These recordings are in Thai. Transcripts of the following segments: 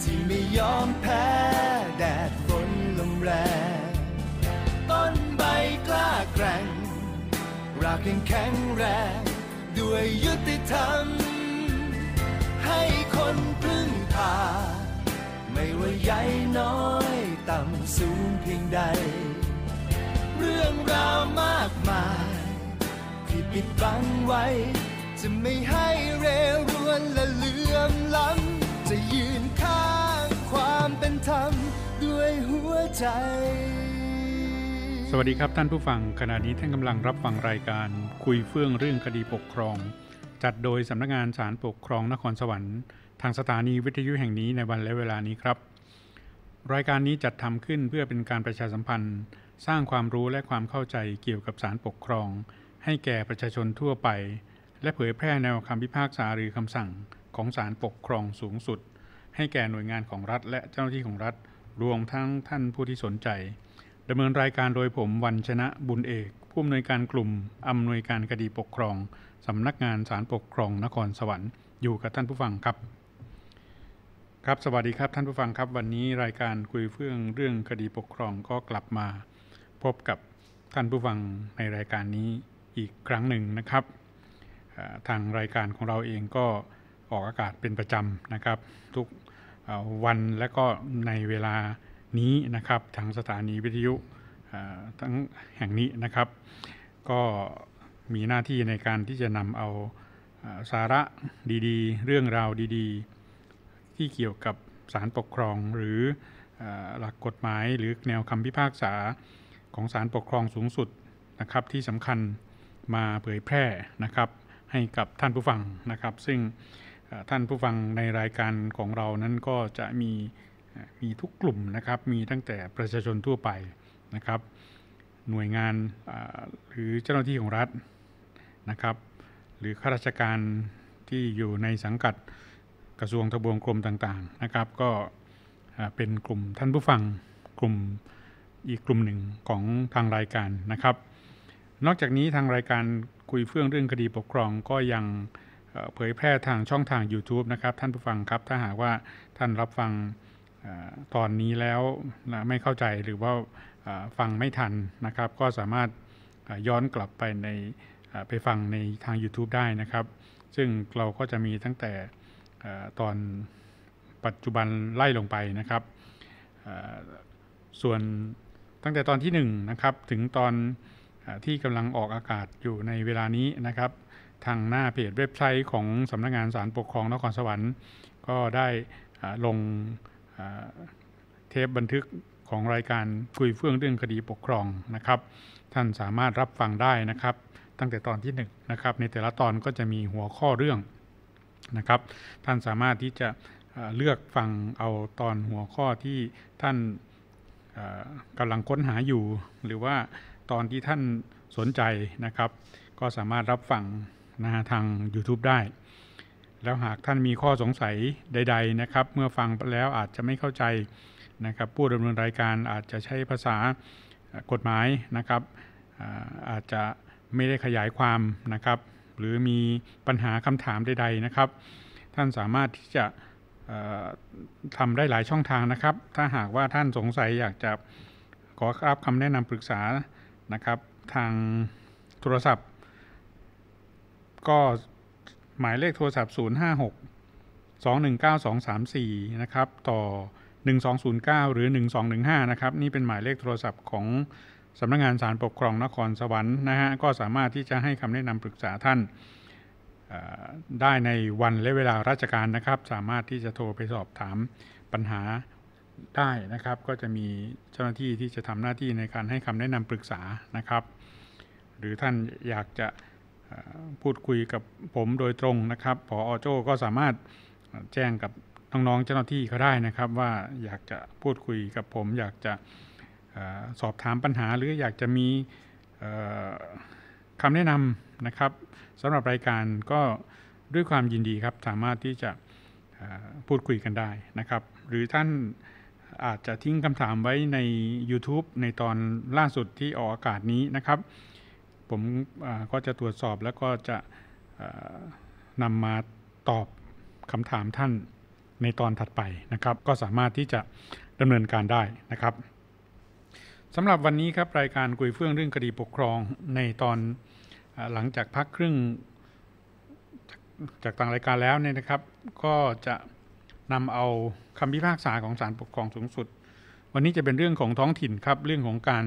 ที่ไม่ยอมแพ้แดดฝนลมแรงต้นใบกล้าแกร่งรากยังแข็งแรงด้วยยุติธรรมให้คนพึ่งพาไม่ว่าใหญ่น้อยต่ำสูงเพียงใดเรื่องราวมากมายที่ปิดบังไว้จะไม่ให้เร่ร่วนและเหลื่อมล้ำจะยืนข้างความเป็นธรรมด้วยหัวใจสวัสดีครับท่านผู้ฟังขณะนี้ท่านกำลังรับฟังรายการคุยเฟื่องเรื่องคดีปกครองจัดโดยสำนักงานศาลปกครองนครสวรรค์ทางสถานีวิทยุแห่งนี้ในวันและเวลานี้ครับรายการนี้จัดทำขึ้นเพื่อเป็นการประชาสัมพันธ์สร้างความรู้และความเข้าใจเกี่ยวกับศาลปกครองให้แก่ประชาชนทั่วไปและเผยแพร่แนวคำพิพากษาหรือคำสั่งของศาลปกครองสูงสุดให้แก่หน่วยงานของรัฐและเจ้าหน้าที่ของรัฐรวมทั้งท่านผู้ที่สนใจดำเนินรายการโดยผมวันชนะบุญเอกผู้อำนวยการกลุ่มอำนวยการคดีปกครองสำนักงานศาลปกครองนครสวรรค์อยู่กับท่านผู้ฟังครับครับสวัสดีครับท่านผู้ฟังครับวันนี้รายการคุยเฟื่องเรื่องคดีปกครองก็กลับมาพบกับท่านผู้ฟังในรายการนี้อีกครั้งหนึ่งนะครับทางรายการของเราเองก็ออกอากาศเป็นประจำนะครับทุกวันและก็ในเวลานี้นะครับทางสถานีวิทยุทั้งแห่งนี้นะครับก็มีหน้าที่ในการที่จะนำเอาสาระดีๆเรื่องราวดีๆที่เกี่ยวกับศาลปกครองหรือหลักกฎหมายหรือแนวคำพิพากษาของศาลปกครองสูงสุดนะครับที่สำคัญมาเผยแพร่นะครับให้กับท่านผู้ฟังนะครับซึ่งท่านผู้ฟังในรายการของเรานั้นก็จะมีทุกกลุ่มนะครับมีตั้งแต่ประชาชนทั่วไปนะครับหน่วยงานหรือเจ้าหน้าที่ของรัฐนะครับหรือข้าราชการที่อยู่ในสังกัดกระทรวงทบวงกรมต่างๆนะครับก็เป็นกลุ่มท่านผู้ฟังกลุ่มอีกกลุ่มหนึ่งของทางรายการนะครับนอกจากนี้ทางรายการคุยเฟื่องเรื่องคดีปกครองก็ยังเผยแพร่ทางช่องทาง YouTube นะครับท่านผู้ฟังครับถ้าหากว่าท่านรับฟังตอนนี้แล้วไม่เข้าใจหรือว่าฟังไม่ทันนะครับก็สามารถย้อนกลับไปฟังในทาง YouTube ได้นะครับซึ่งเราก็จะมีตั้งแต่ตอนปัจจุบันไล่ลงไปนะครับส่วนตั้งแต่ตอนที่1นะครับถึงตอนที่กำลังออกอากาศอยู่ในเวลานี้นะครับทางหน้าเพจเว็บไซต์ของสำนักงานศาลปกครองนครสวรรค์ก็ได้ลงเทปบันทึกของรายการคุยเฟื่องเรื่องคดีปกครองนะครับท่านสามารถรับฟังได้นะครับตั้งแต่ตอนที่1นะครับในแต่ละตอนก็จะมีหัวข้อเรื่องนะครับท่านสามารถที่จะเลือกฟังเอาตอนหัวข้อที่ท่านกำลังค้นหาอยู่หรือว่าตอนที่ท่านสนใจนะครับก็สามารถรับฟังทาง YouTube ได้แล้วหากท่านมีข้อสงสัยใดๆนะครับเมื่อฟังไปแล้วอาจจะไม่เข้าใจนะครับผู้ดำเนินรายการอาจจะใช้ภาษากฎหมายนะครับอาจจะไม่ได้ขยายความนะครับหรือมีปัญหาคำถามใดๆนะครับท่านสามารถที่จะทำได้หลายช่องทางนะครับถ้าหากว่าท่านสงสัยอยากจะขอรับคำแนะนำปรึกษานะครับทางโทรศัพท์ก็หมายเลขโทรศัพท์056-219-234นะครับต่อ1209หรือ1215นะครับนี่เป็นหมายเลขโทรศัพท์ของสำนักงานศาลปกครองนครสวรรค์นะฮะก็สามารถที่จะให้คำแนะนำปรึกษาท่านได้ในวันและเวลาราชการนะครับสามารถที่จะโทรไปสอบถามปัญหาได้นะครับก็จะมีเจ้าหน้าที่ที่จะทำหน้าที่ในการให้คำแนะนำปรึกษานะครับหรือท่านอยากจะพูดคุยกับผมโดยตรงนะครับผอ.โจ้ก็สามารถแจ้งกับน้องๆเจ้าหน้าที่เขาได้นะครับว่าอยากจะพูดคุยกับผมอยากจะสอบถามปัญหาหรืออยากจะมีคำแนะนำนะครับสำหรับรายการก็ด้วยความยินดีครับสามารถที่จะพูดคุยกันได้นะครับหรือท่านอาจจะทิ้งคำถามไว้ใน YouTube ในตอนล่าสุดที่ออกอากาศนี้นะครับผมก็จะตรวจสอบแล้วก็จะนำมาตอบคำถามท่านในตอนถัดไปนะครับก็สามารถที่จะดำเนินการได้นะครับสำหรับวันนี้ครับรายการคุยเฟื่องเรื่องคดีปกครองในตอนหลังจากพักครึ่งจากต่างรายการแล้วเนี่ยนะครับก็จะนำเอาคำพิพากษาของศาลปกครองสูงสุดวันนี้จะเป็นเรื่องของท้องถิ่นครับเรื่องของการ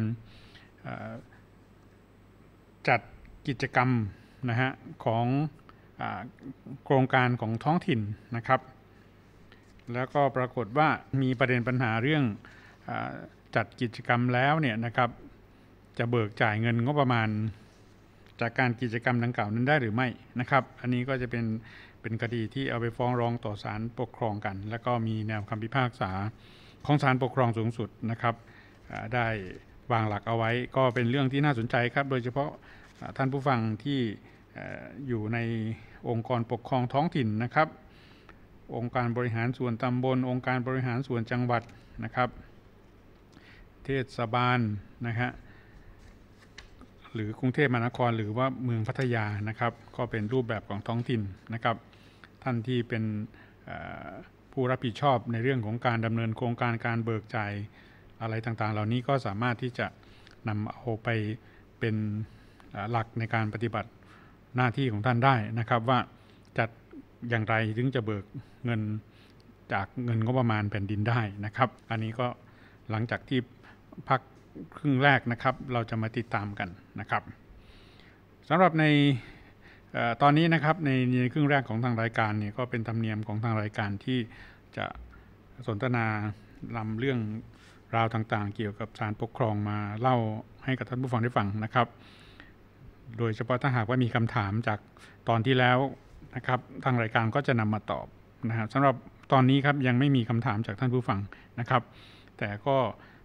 จัดกิจกรรมนะฮะของโครงการของท้องถิ่นนะครับแล้วก็ปรากฏว่ามีประเด็นปัญหาเรื่องจัดกิจกรรมแล้วเนี่ยนะครับจะเบิกจ่ายเงินงบประมาณจากการกิจกรรมดังกล่าวนั้นได้หรือไม่นะครับอันนี้ก็จะเป็นคดีที่เอาไปฟ้องร้องต่อศาลปกครองกันแล้วก็มีแนวคำพิพากษาของศาลปกครองสูงสุดนะครับได้วางหลักเอาไว้ก็เป็นเรื่องที่น่าสนใจครับโดยเฉพาะท่านผู้ฟังที่อยู่ในองค์กรปกครองท้องถิ่นนะครับองค์การบริหารส่วนตำบลองค์การบริหารส่วนจังหวัดนะครับเทศบาลนะฮะหรือกรุงเทพมหานครหรือว่าเมืองพัทยานะครับก็เป็นรูปแบบของท้องถิ่นนะครับท่านที่เป็นผู้รับผิดชอบในเรื่องของการดำเนินโครงการการเบิกจ่ายอะไรต่างๆเหล่านี้ก็สามารถที่จะนำเอาไปเป็นหลักในการปฏิบัติหน้าที่ของท่านได้นะครับว่าจัดอย่างไรถึงจะเบิกเงินจากเงินงบประมาณแผ่นดินได้นะครับอันนี้ก็หลังจากที่พักครึ่งแรกนะครับเราจะมาติดตามกันนะครับสำหรับในตอนนี้นะครับในครึ่งแรกของทางรายการเนี่ยก็เป็นธรรมเนียมของทางรายการที่จะสนทนานำเรื่องราวต่างๆเกี่ยวกับศาลปกครองมาเล่าให้กับท่านผู้ฟังได้ฟังนะครับโดยเฉพาะถ้าหากว่ามีคำถามจากตอนที่แล้วนะครับทางรายการก็จะนำมาตอบนะครับสำหรับตอนนี้ครับยังไม่มีคำถามจากท่านผู้ฟังนะครับแต่ก็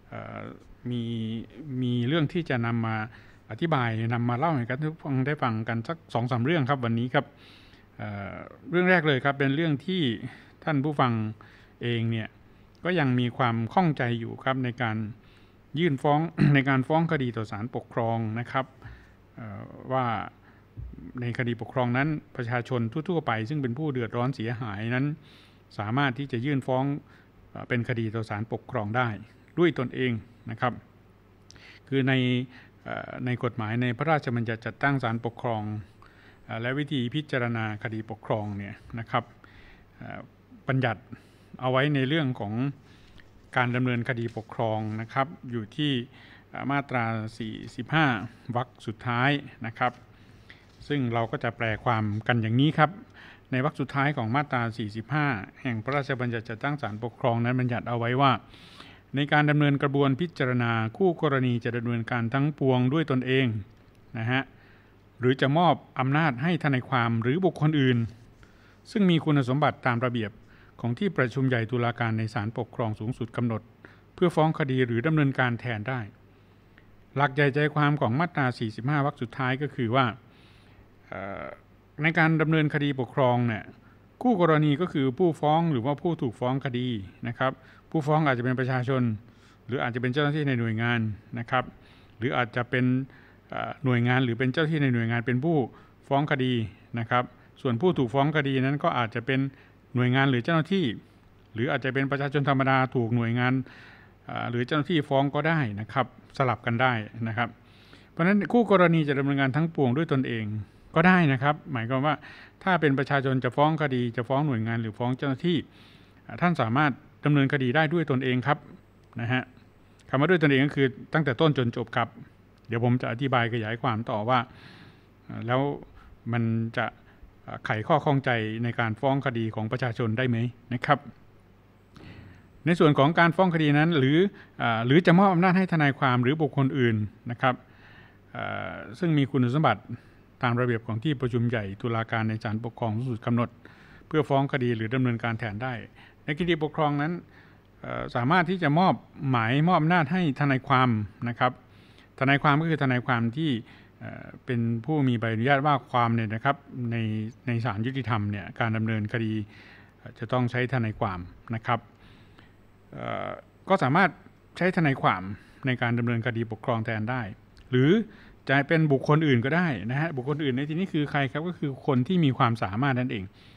มีเรื่องที่จะนำมาอธิบายนำมาเล่าให้กับท่านผู้ฟังได้ฟังกันสัก 2-3 เรื่องครับวันนี้ครับเรื่องแรกเลยครับเป็นเรื่องที่ท่านผู้ฟังเองเนี่ยก็ยังมีความข้องใจอยู่ครับในการยื่นฟ้อง ในการฟ้องคดีต่อศาลปกครองนะครับว่าในคดีปกครองนั้นประชาชนทั่วๆไปซึ่งเป็นผู้เดือดร้อนเสียหายนั้นสามารถที่จะยื่นฟ้องเป็นคดีต่อศาลปกครองได้ด้วยตนเองนะครับคือในกฎหมายในพระราชบัญญัติจัดตั้งศาลปกครองและวิธีพิจารณาคดีปกครองเนี่ยนะครับบัญญัติเอาไว้ในเรื่องของการดำเนินคดีปกครองนะครับอยู่ที่มาตรา45วรรคสุดท้ายนะครับซึ่งเราก็จะแปลความกันอย่างนี้ครับในวรรคสุดท้ายของมาตรา45แห่งพระราชบัญญัติจัดตั้งศาลปกครองนั้นบัญญัติเอาไว้ว่าในการดำเนินกระบวนพิจารณาคู่กรณีจะดำเนินการทั้งปวงด้วยตนเองนะฮะหรือจะมอบอำนาจให้ทนายความหรือบุคคลอื่นซึ่งมีคุณสมบัติตามระเบียบของที่ประชุมใหญ่ตุลาการในศาลปกครองสูงสุดกำหนดเพื่อฟ้องคดีหรือดำเนินการแทนได้หลักใหญ่ใจความของมาตรา45วรรคสุดท้ายก็คือว่าในการดำเนินคดีปกครองเนี่ยคู่กรณีก็คือผู้ฟ้องหรือว่าผู้ถูกฟ้องคดีนะครับผู้ฟ้องอาจจะเป็นประชาชนหรืออาจจะเป็นเจ้าหน้าที่ในหน่วยงานนะครับหรืออาจจะเป็นหน่วยงานหรือเป็นเจ้าหน้าที่ในหน่วยงานเป็นผู้ฟ้องคดีนะครับส่วนผู้ถูกฟ้องคดีนั้นก็อาจจะเป็นหน่วยงานหรือเจ้าหน้าที่หรืออาจจะเป็นประชาชนธรรมดาถูกหน่วยงานหรือเจ้าหน้าที่ฟ้องก็ได้นะครับสลับกันได้นะครับเพราะฉะนั้นคู่กรณีจะดำเนินการทั้งปวงด้วยตนเองก็ได้นะครับหมายความว่าถ้าเป็นประชาชนจะฟ้องคดีจะฟ้องหน่วยงานหรือฟ้องเจ้าหน้าที่ท่านสามารถดำเนินคดีได้ด้วยตนเองครับนะฮะคำว่าด้วยตนเองก็คือตั้งแต่ต้นจนจบครับเดี๋ยวผมจะอธิบายขยายความต่อว่าแล้วมันจะไขข้อข้องใจในการฟ้องคดีของประชาชนได้ไหมนะครับในส่วนของการฟ้องคดีนั้นหรือจะมอบอำนาจให้ทนายความหรือบุคคลอื่นนะครับซึ่งมีคุณสมบัติตามระเบียบของที่ประชุมใหญ่ตุลาการในศาลปกครองสูงสุดกำหนดเพื่อฟ้องคดีหรือดำเนินการแทนได้ในคดีปกครองนั้นสามารถที่จะมอบอำนาจให้ทนายความนะครับทนายความก็คือทนายความที่เป็นผู้มีใบอนุญาตว่าความเนี่ยนะครับในศาลยุติธรรมเนี่ยการดำเนินคดีจะต้องใช้ทนายความนะครับก็สามารถใช้ทนายความในการดำเนินคดีปกครองแทนได้หรือจะเป็นบุคคลอื่นก็ได้นะฮะบุคคลอื่นในที่นี้คือใครครับก็คือคนที่มีความสามารถนั่นเอง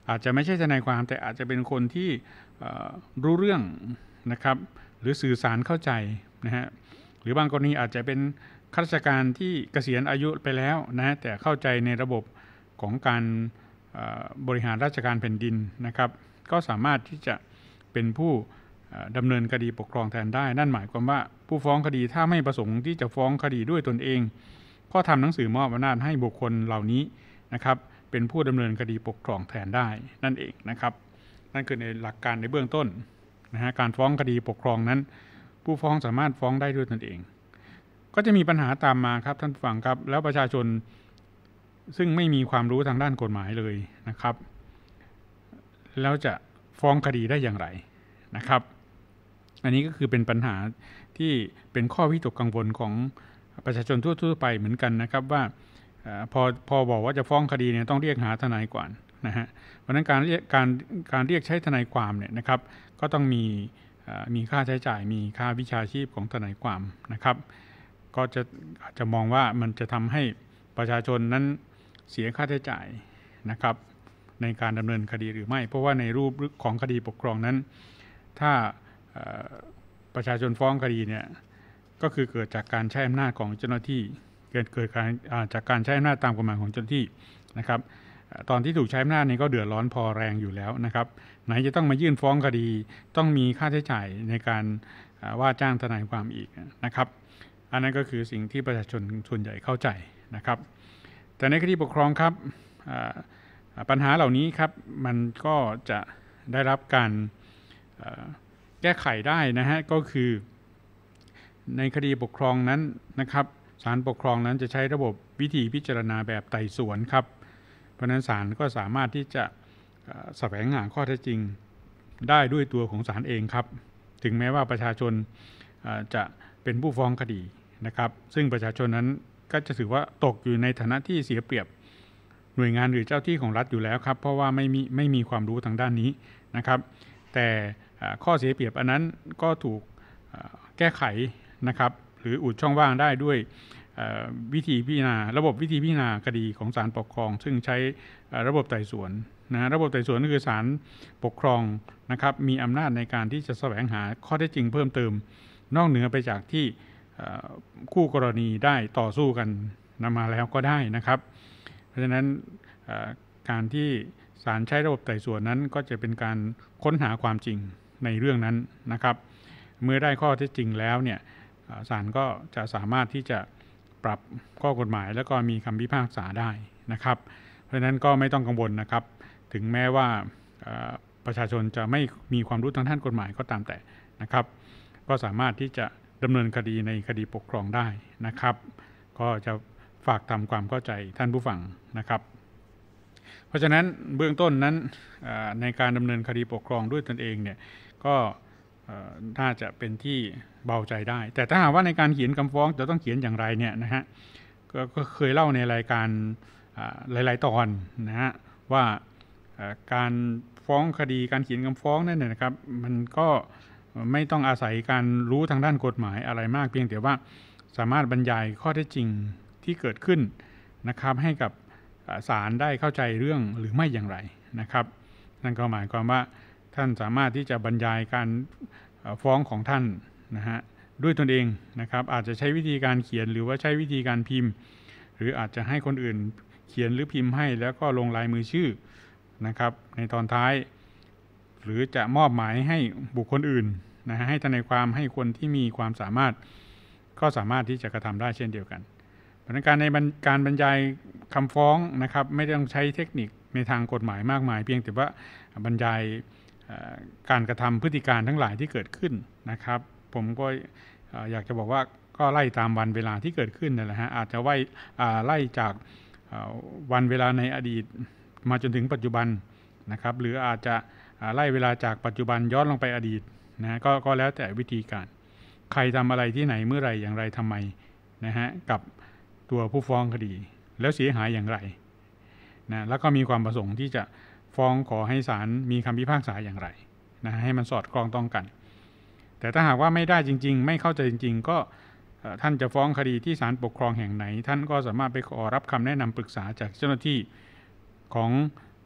อาจจะไม่ใช่ทนายความแต่อาจจะเป็นคนที่รู้เรื่องนะครับหรือสื่อสารเข้าใจนะฮะหรือบางกรณีอาจจะเป็นข้าราชการที่เกษียณอายุไปแล้วนะแต่เข้าใจในระบบของการบริหารราชการแผ่นดินนะครับก็สามารถที่จะเป็นผู้ดำเนินคดีปกครองแทนได้นั่นหมายความว่าผู้ฟ้องคดีถ้าไม่ประสงค์ที่จะฟ้องคดีด้วยตนเองก็ทำหนังสือมอบอำนาจให้บุคคลเหล่านี้นะครับเป็นผู้ดำเนินคดีปกครองแทนได้นั่นเองนะครับนั่นคือในหลักการในเบื้องต้นนะฮะการฟ้องคดีปกครองนั้นผู้ฟ้องสามารถฟ้องได้ด้วยตนเองก็จะมีปัญหาตามมาครับท่านผู้ฟังครับแล้วประชาชนซึ่งไม่มีความรู้ทางด้านกฎหมายเลยนะครับแล้วจะฟ้องคดีได้อย่างไรนะครับอันนี้ก็คือเป็นปัญหาที่เป็นข้อวิตกกังวลของประชาชนทั่วๆไปเหมือนกันนะครับว่าพอบอกว่าจะฟ้องคดีเนี่ยต้องเรียกหาทนายก่อนนะฮะเพราะฉะนั้นการเรียกใช้ทนายความเนี่ยนะครับก็ต้องมีค่าใช้จ่ายมีค่าวิชาชีพของทนายความนะครับก็อาจจะมองว่ามันจะทำให้ประชาชนนั้นเสียค่าใช้จ่ายนะครับในการดำเนินคดีหรือไม่เพราะว่าในรูปของคดีปกครองนั้นถ้าประชาชนฟ้องคดีเนี่ยก็คือเกิดจากการใช้อำนาจของเจ้าหน้าที่เกิดจากการใช้อำนาจตามกฎหมายของเจ้าหน้าที่นะครับตอนที่ถูกใช้อำนาจนี้ก็เดือดร้อนพอแรงอยู่แล้วนะครับไหนจะต้องมายื่นฟ้องคดีต้องมีค่าใช้จ่ายในการว่าจ้างทนายความอีกนะครับอันนั้นก็คือสิ่งที่ประชาชนส่วนใหญ่เข้าใจนะครับแต่ในคดีปกครองครับปัญหาเหล่านี้ครับมันก็จะได้รับการแก้ไขได้นะฮะก็คือในคดีปกครองนั้นนะครับศาลปกครองนั้นจะใช้ระบบวิธีพิจารณาแบบไต่สวนครับเพราะฉะนั้นศาลก็สามารถที่จะแสวงหาข้อเท็จจริงได้ด้วยตัวของศาลเองครับถึงแม้ว่าประชาชนจะเป็นผู้ฟ้องคดีนะครับซึ่งประชาชนนั้นก็จะถือว่าตกอยู่ในฐานะที่เสียเปรียบหน่วยงานหรือเจ้าที่ของรัฐอยู่แล้วครับเพราะว่าไม่มีความรู้ทางด้านนี้นะครับแต่ข้อเสียเปรียบอันนั้นก็ถูกแก้ไขนะครับหรืออุดช่องว่างได้ด้วยวิธีพิจารณาระบบวิธีพิจารณาคดีของศาลปกครองซึ่งใช้ระบบไต่สวนนะระบบไต่สวนก็คือศาลปกครองนะครับมีอำนาจในการที่จะแสวงหาข้อเท็จจริงเพิ่มเติมนอกเหนือไปจากที่คู่กรณีได้ต่อสู้กันมาแล้วก็ได้นะครับเพราะฉะนั้นการที่ศาลใช้ระบบไต่สวนนั้นก็จะเป็นการค้นหาความจริงในเรื่องนั้นนะครับเมื่อได้ข้อเท็จจริงแล้วเนี่ยศาลก็จะสามารถที่จะปรับข้อกฎหมายแล้วก็มีคำพิพากษาได้นะครับเพราะฉะนั้นก็ไม่ต้องกังวลนะครับถึงแม้ว่าประชาชนจะไม่มีความรู้ทางด้านกฎหมายก็ตามแต่นะครับก็สามารถที่จะดำเนินคดีในคดีปกครองได้นะครับก็จะฝากทำความเข้าใจท่านผู้ฟังนะครับเพราะฉะนั้นเบื้องต้นนั้นในการดำเนินคดีปกครองด้วยตนเองเนี่ยก็น่าจะเป็นที่เบาใจได้แต่ถ้าหากว่าในการเขียนคำฟ้องจะต้องเขียนอย่างไรเนี่ยนะฮะก็เคยเล่าในรายการหลายๆตอนนะฮะว่าการฟ้องคดีการเขียนคำฟ้องนั่นนะครับมันก็ไม่ต้องอาศัยการรู้ทางด้านกฎหมายอะไรมากเพียงแต่ว่าสามารถบรรยายข้อเท็จจริงที่เกิดขึ้นนะครับให้กับศาลได้เข้าใจเรื่องหรือไม่อย่างไรนะครับนั่นก็หมายความว่าท่านสามารถที่จะบรรยายการฟ้องของท่านนะฮะด้วยตนเองนะครับอาจจะใช้วิธีการเขียนหรือว่าใช้วิธีการพิมพ์หรืออาจจะให้คนอื่นเขียนหรือพิมพ์ให้แล้วก็ลงลายมือชื่อนะครับในตอนท้ายหรือจะมอบหมายให้บุคคลอื่นนะฮะให้ทนายความให้คนที่มีความสามารถก็สามารถที่จะกระทำได้เช่นเดียวกันเพราะฉะนั้นการบรรยายคำฟ้องนะครับไม่ต้องใช้เทคนิคในทางกฎหมายมากมายเพียงแต่ว่าบรรยายการกระทำพฤติการทั้งหลายที่เกิดขึ้นนะครับผมก็อยากจะบอกว่าก็ไล่ตามวันเวลาที่เกิดขึ้นนั่นแหละฮะอาจจะไล่จากวันเวลาในอดีตมาจนถึงปัจจุบันนะครับหรืออาจจะไล่เวลาจากปัจจุบันย้อนลงไปอดีตนะก็แล้วแต่วิธีการใครทำอะไรที่ไหนเมื่อไรอย่างไรทำไมนะฮะกับตัวผู้ฟ้องคดีแล้วเสียหายอย่างไรนะแล้วก็มีความประสงค์ที่จะฟ้องขอให้ศาลมีคำพิพากษาอย่างไรนะให้มันสอดคล้องต้องกันแต่ถ้าหากว่าไม่ได้จริงๆไม่เข้าใจจริงๆก็ท่านจะฟ้องคดีที่ศาลปกครองแห่งไหนท่านก็สามารถไปขอรับคำแนะนำปรึกษาจากเจ้าหน้าที่ของ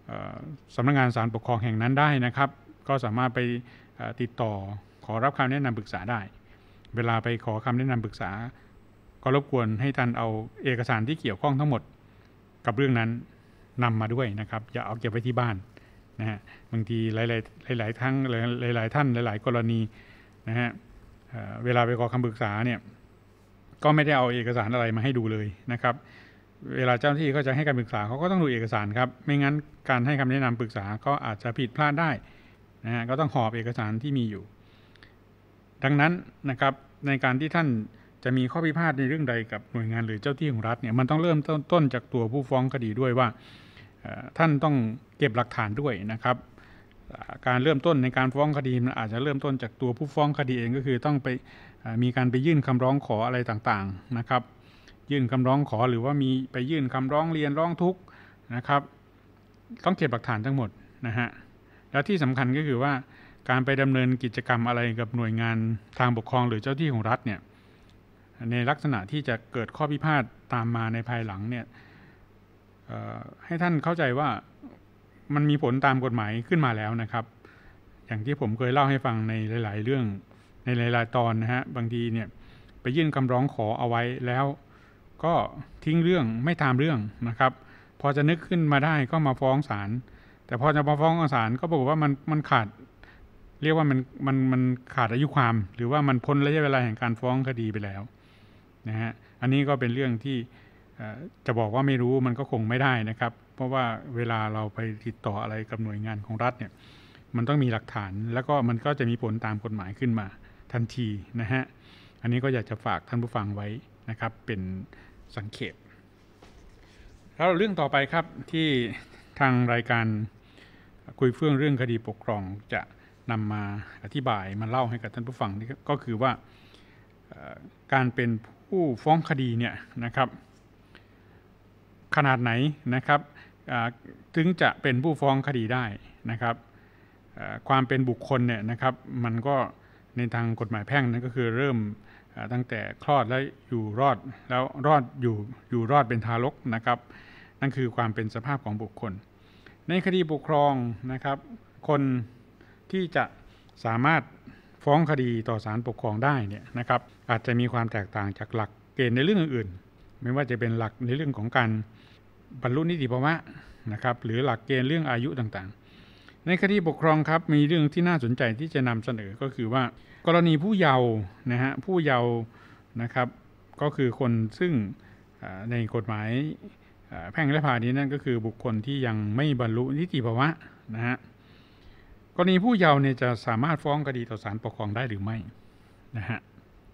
สำนักงานศาลปกครองแห่งนั้นได้นะครับก็สามารถไปติดต่อขอรับคำแนะนำปรึกษาได้เวลาไปขอคำแนะนำปรึกษาก็รบกวนให้ท่านเอาเอกสารที่เกี่ยวข้องทั้งหมดกับเรื่องนั้นนำมาด้วยนะครับอย่าเอาเก็บไว้ที่บ้านนะฮะบางทีหลายๆท่านหลายท่านหลายๆกรณีนะฮะเวลาไปขอคำปรึกษาเนี่ยก็ไม่ได้เอาเอกสารอะไรมาให้ดูเลยนะครับเวลาเจ้าหน้าที่เขาจะให้การปรึกษาเขาก็ต้องดูเอกสารครับไม่งั้นการให้คำแนะนำปรึกษาก็อาจจะผิดพลาดได้นะฮะก็ต้องหอบเอกสารที่มีอยู่ดังนั้นนะครับในการที่ท่านจะมีข้อพิพาทในเรื่องใดกับหน่วยงานหรือเจ้าที่ของรัฐเนี่ยมันต้องเริ่มต้นจากตัวผู้ฟ้องคดีด้วยว่าท่านต้องเก็บหลักฐานด้วยนะครับการเริ่มต้นในการฟ้องคดีมันอาจจะเริ่มต้นจากตัวผู้ฟ้องคดีเองก็คือต้องไปมีการไปยื่นคำร้องขออะไรต่างๆนะครับยื่นคำร้องขอหรือว่ามีไปยื่นคำร้องเรียนร้องทุกข์นะครับต้องเก็บหลักฐานทั้งหมดนะฮะแล้วที่สำคัญก็คือว่าการไปดำเนินกิจกรรมอะไรกับหน่วยงานทางปกครองหรือเจ้าที่ของรัฐเนี่ยในลักษณะที่จะเกิดข้อพิพาทตามมาในภายหลังเนี่ยให้ท่านเข้าใจว่ามันมีผลตามกฎหมายขึ้นมาแล้วนะครับอย่างที่ผมเคยเล่าให้ฟังในหลายๆเรื่องในหลายๆตอนนะฮะบางทีเนี่ยไปยื่นคำร้องขอเอาไว้แล้วก็ทิ้งเรื่องไม่ตามเรื่องนะครับพอจะนึกขึ้นมาได้ก็มาฟ้องศาลแต่พอจะมาฟ้องศาลก็บอกว่ามันขาดเรียกว่ามันขาดอายุความหรือว่ามันพ้นระยะเวลาแห่งการฟ้องคดีไปแล้วนะฮะอันนี้ก็เป็นเรื่องที่จะบอกว่าไม่รู้มันก็คงไม่ได้นะครับเพราะว่าเวลาเราไปติดต่ออะไรกับหน่วยงานของรัฐเนี่ยมันต้องมีหลักฐานแล้วก็มันก็จะมีผลตามกฎหมายขึ้นมาทันทีนะฮะอันนี้ก็อยากจะฝากท่านผู้ฟังไว้นะครับเป็นสังเขปแล้วเรื่องต่อไปครับที่ทางรายการคุยเฟื่องเรื่องคดีปกครองจะนำมาอธิบายมาเล่าให้กับท่านผู้ฟังก็คือว่าการเป็นผู้ฟ้องคดีเนี่ยนะครับขนาดไหนนะครับถึงจะเป็นผู้ฟ้องคดีได้นะครับความเป็นบุคคลเนี่ยนะครับมันก็ในทางกฎหมายแพ่งนั้นก็คือเริ่มตั้งแต่คลอดแล้วอยู่รอดแล้วอยู่รอดเป็นทารกนะครับนั่นคือความเป็นสภาพของบุคคลในคดีปกครองนะครับคนที่จะสามารถฟ้องคดีต่อศาลปกครองได้เนี่ยนะครับอาจจะมีความแตกต่างจากหลักเกณฑ์ในเรื่องอื่นๆไม่ว่าจะเป็นหลักในเรื่องของการบรรลุนิติภาวะนะครับหรือหลักเกณฑ์เรื่องอายุต่างๆในคดีปกครองครับมีเรื่องที่น่าสนใจที่จะนำเสนอก็คือว่ากรณีผู้เยาว์นะฮะผู้เยาว์นะครับก็คือคนซึ่งในกฎหมายแพ่งและพาณิชย์นั่นก็คือบุคคลที่ยังไม่บรรลุนิติภาวะนะฮะกรณีผู้เยาว์เนี่ยจะสามารถฟ้องคดีต่อศาลปกครองได้หรือไม่นะฮะ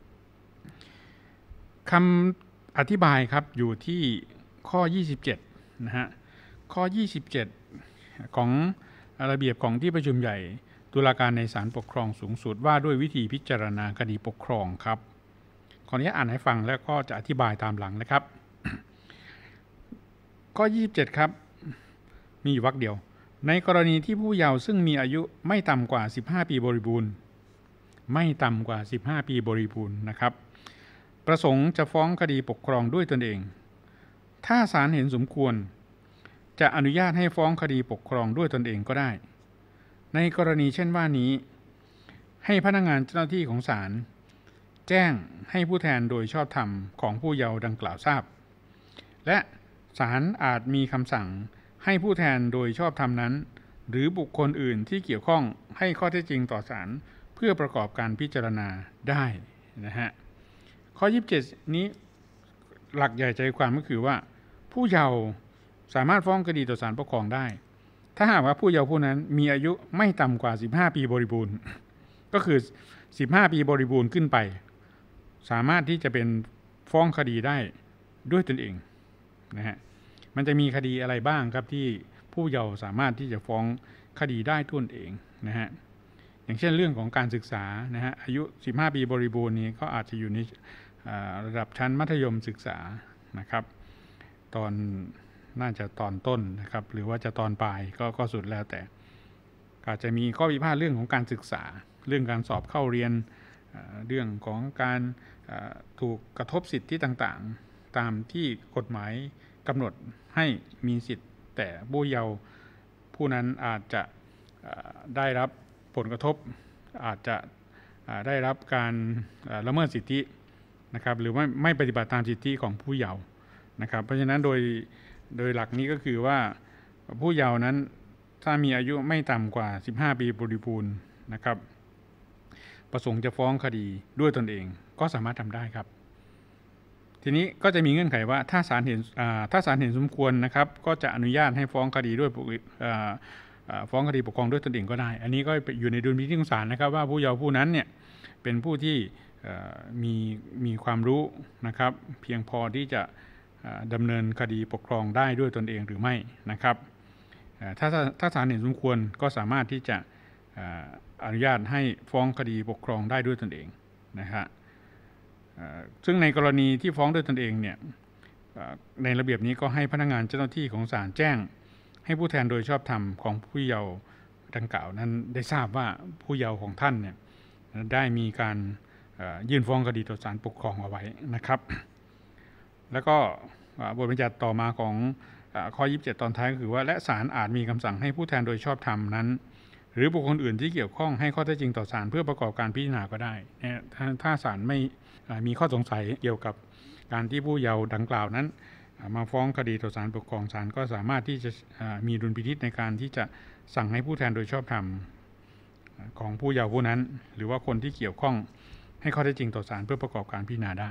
คำอธิบายครับอยู่ที่ข้อ27นะฮะข้อ27ของระเบียบของที่ประชุมใหญ่ตุลาการในศาลปกครองสูงสุดว่าด้วยวิธีพิจารณาคดีปกครองครับขออนุญาตอ่านให้ฟังแล้วก็จะอธิบายตามหลังนะครับ ข้อ27ครับมีอยู่วรรคเดียวในกรณีที่ผู้เยาว์ซึ่งมีอายุไม่ต่ำกว่า15ปีบริบูรณ์ไม่ต่ำกว่า15ปีบริบูรณ์นะครับประสงค์จะฟ้องคดีปกครองด้วยตนเองถ้าศาลเห็นสมควรจะอนุญาตให้ฟ้องคดีปกครองด้วยตนเองก็ได้ในกรณีเช่นว่านี้ให้พนักงานเจ้าหน้าที่ของศาลแจ้งให้ผู้แทนโดยชอบธรรมของผู้เยาว์ดังกล่าวทราบและศาลอาจมีคำสั่งให้ผู้แทนโดยชอบธรรมนั้นหรือบุคคลอื่นที่เกี่ยวข้องให้ข้อเท็จจริงต่อศาลเพื่อประกอบการพิจารณาได้นะฮะข้อ27นี้หลักใหญ่ใจความก็คือว่าผู้เยาว์สามารถฟ้องคดีต่อศาลปกครองได้ถ้าหากว่าผู้เยาว์ผู้นั้นมีอายุไม่ต่ำกว่า15ปีบริบูรณ์ก็คือ15ปีบริบูรณ์ขึ้นไปสามารถที่จะเป็นฟ้องคดีได้ด้วยตนเองนะฮะมันจะมีคดีอะไรบ้างครับที่ผู้เยาว์สามารถที่จะฟ้องคดีได้ด้วยตนเองนะฮะอย่างเช่นเรื่องของการศึกษานะฮะอายุ15ปีบริบูรณ์นี้ก็อาจจะอยู่ในระดับชั้นมัธยมศึกษานะครับตอนน่าจะตอนต้นนะครับหรือว่าจะตอนปลายก็สุดแล้วแต่อาจจะมีข้อพิพาทเรื่องของการศึกษาเรื่องการสอบเข้าเรียนเรื่องของการถูกกระทบสิทธิต่างๆตามที่กฎหมายกำหนดให้มีสิทธิ์แต่ผู้เยาว์ผู้นั้นอาจจะได้รับผลกระทบอาจจะได้รับการละเมิดสิทธินะครับหรือไม่ปฏิบัติตามสิทธิของผู้เยาว์นะครับเพราะฉะนั้นโดยหลักนี้ก็คือว่าผู้เยาว์นั้นถ้ามีอายุไม่ต่ำกว่า15 ปีบริบูรณ์นะครับประสงค์จะฟ้องคดีด้วยตนเองก็สามารถทำได้ครับทีนี้ก็จะมีเงื่อนไขว่าถ้าศาลเห็นสมควรนะครับก็จะอนุญาตให้ฟ้องคดีด้วยฟ้องคดีปกครองด้วยตนเองก็ได้อันนี้ก็อยู่ในดุลพินิจของศาลนะครับว่าผู้เยาว์ผู้นั้นเนี่ยเป็นผู้ที่มีความรู้นะครับเพียงพอที่จะดำเนินคดีปกครองได้ด้วยตนเองหรือไม่นะครับถ้าศาลเห็นสมควรก็สามารถที่จะอนุญาตให้ฟ้องคดีปกครองได้ด้วยตนเองนะฮะซึ่งในกรณีที่ฟ้องด้วยตนเองเนี่ยในระเบียบนี้ก็ให้พนักงานเจ้าหน้าที่ของศาลแจ้งให้ผู้แทนโดยชอบธรรมของผู้เยาว์ดังกล่าวนั้นได้ทราบว่าผู้เยาว์ของท่านเนี่ยได้มีการยื่นฟ้องคดีต่อศาลปกครองเอาไว้นะครับแล้วก็บทบัญญัติต่อมาของข้อ27ตอนท้ายก็คือว่าและศาลอาจมีคำสั่งให้ผู้แทนโดยชอบธรรมนั้นหรือบุคคลอื่นที่เกี่ยวข้องให้ข้อเท็จจริงต่อศาลเพื่อประกอบการพิจารณาก็ได้ถ้าศาลไม่มีข้อสงสัยเกี่ยวกับการที่ผู้เยาว์ดังกล่าวนั้นมาฟ้องคดีต่อศาลปกครองศาลก็สามารถที่จะมีดุลพินิจในการที่จะสั่งให้ผู้แทนโดยชอบธรรมของผู้เยาว์ผู้นั้นหรือว่าคนที่เกี่ยวข้องให้ข้อเท็จจริงต่อศาลเพื่อประกอบการพิจารณาได้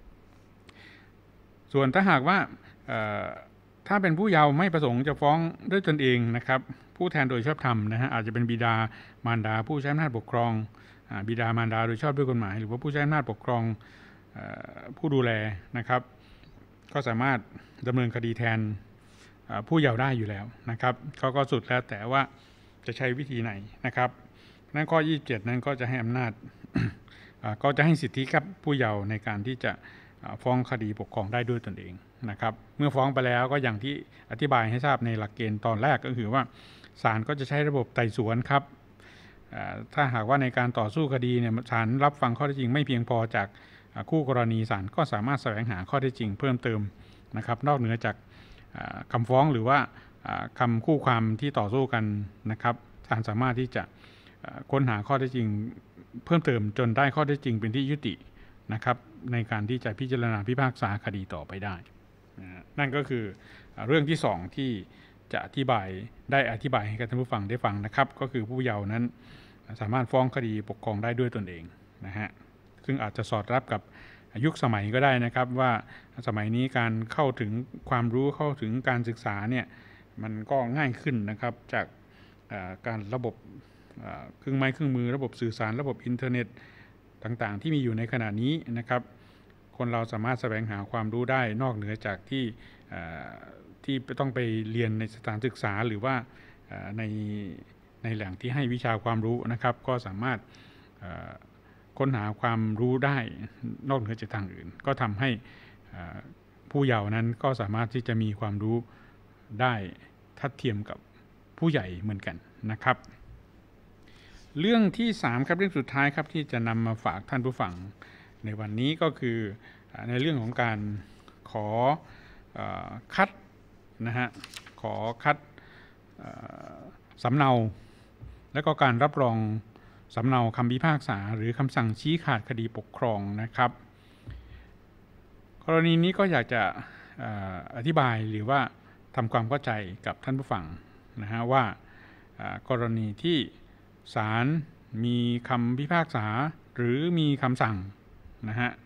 ส่วนถ้าหากว่าถ้าเป็นผู้เยาว์ไม่ประสงค์จะฟ้องด้วยตนเองนะครับผู้แทนโดยชอบธรรมนะฮะอาจจะเป็นบิดามารดาผู้ใช้อำนาจปกครองบิดามารดาโดยชอบด้วยกฎหมายหรือว่าผู้ใช้อำนาจปกครองผู้ดูแลนะครับก็สามารถดำเนินคดีแทนผู้เยาว์ได้อยู่แล้วนะครับเขาก็สุดแล้วแต่ว่าจะใช้วิธีไหนนะครับนั้นข้อ27นั้นก็จะให้อำนาจก็จะให้สิทธิกับผู้เยาว์ในการที่จะฟ้องคดีปกครองได้ด้วยตนเองนะครับเมื่อฟ้องไปแล้วก็อย่างที่อธิบายให้ทราบในหลักเกณฑ์ตอนแรกก็คือว่าศาลก็จะใช้ระบบไต่สวนครับถ้าหากว่าในการต่อสู้คดีเนี่ยศาลรับฟังข้อเท็จจริงไม่เพียงพอจากคู่กรณีศาลก็สามารถแสวงหาข้อเท็จจริงเพิ่มเติมนะครับนอกเหนือจากคำฟ้องหรือว่าคำคู่ความที่ต่อสู้กันนะครับศาลสามารถที่จะค้นหาข้อเท็จจริงเพิ่มเติมจนได้ข้อเท็จจริงเป็นที่ยุตินะครับในการที่จะพิจารณาพิพากษาคดีต่อไปได้นั่นก็คือเรื่องที่2ที่จะอธิบายให้กับท่านผู้ฟังได้ฟังนะครับก็คือผู้เยาว์นั้นสามารถฟ้องคดีปกครองได้ด้วยตนเองนะฮะซึ่งอาจจะสอดรับกับยุคสมัยก็ได้นะครับว่าสมัยนี้การเข้าถึงความรู้เข้าถึงการศึกษาเนี่ยมันก็ง่ายขึ้นนะครับจากการระบบเครื่องไม้เครื่องมือระบบสื่อสารระบบอินเทอร์เน็ตต่างๆที่มีอยู่ในขณะนี้นะครับคนเราสามารถแสวงหาความรู้ได้นอกเหนือจากที่ต้องไปเรียนในสถานศึกษาหรือว่าในแหล่งที่ให้วิชาความรู้นะครับก็สามารถค้นหาความรู้ได้นอกเหนือจากทางอื่นก็ทำให้ผู้เยาว์นั้นก็สามารถที่จะมีความรู้ได้ทัดเทียมกับผู้ใหญ่เหมือนกันนะครับเรื่องที่3ครับเรื่องสุดท้ายครับที่จะนำมาฝากท่านผู้ฟังในวันนี้ก็คือในเรื่องของการขอคัดนะฮะขอคัดสำเนาและก็การรับรองสำเนาคำพิพากษาหรือคำสั่งชี้ขาดคดีปกครองนะครับกรณีนี้ก็อยากจะอธิบายหรือว่าทำความเข้าใจกับท่านผู้ฟังนะฮะว่ากรณีที่ศาลมีคำพิพากษาหรือมีคำสั่งนะฮะ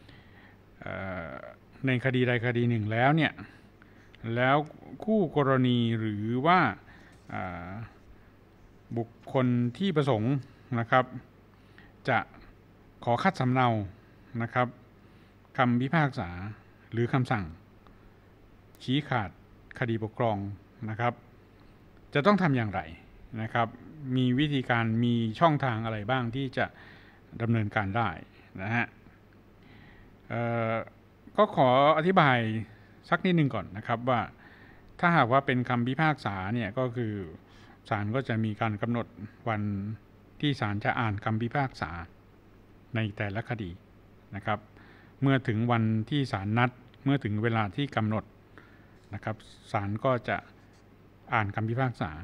ในคดีใดคดีหนึ่งแล้วเนี่ยแล้วคู่กรณีหรือว่าบุคคลที่ประสงค์นะครับจะขอคัดสำเนานะครับคำพิพากษาหรือคำสั่งชี้ขาดคดีปกครองนะครับจะต้องทำอย่างไรนะครับมีวิธีการมีช่องทางอะไรบ้างที่จะดำเนินการได้นะฮะก็ขออธิบายสักนิดนึงก่อนนะครับว่าถ้าหากว่าเป็นคำพิพากษาเนี่ยก็คือศาลก็จะมีการกำหนดวันที่ศาลจะอ่านคำพิพากษาในแต่ละคดีนะครับเมื่อถึงวันที่ศาลนัดเมื่อถึงเวลาที่กำหนดนะครับศาลก็จะอ่านคำพิพากษา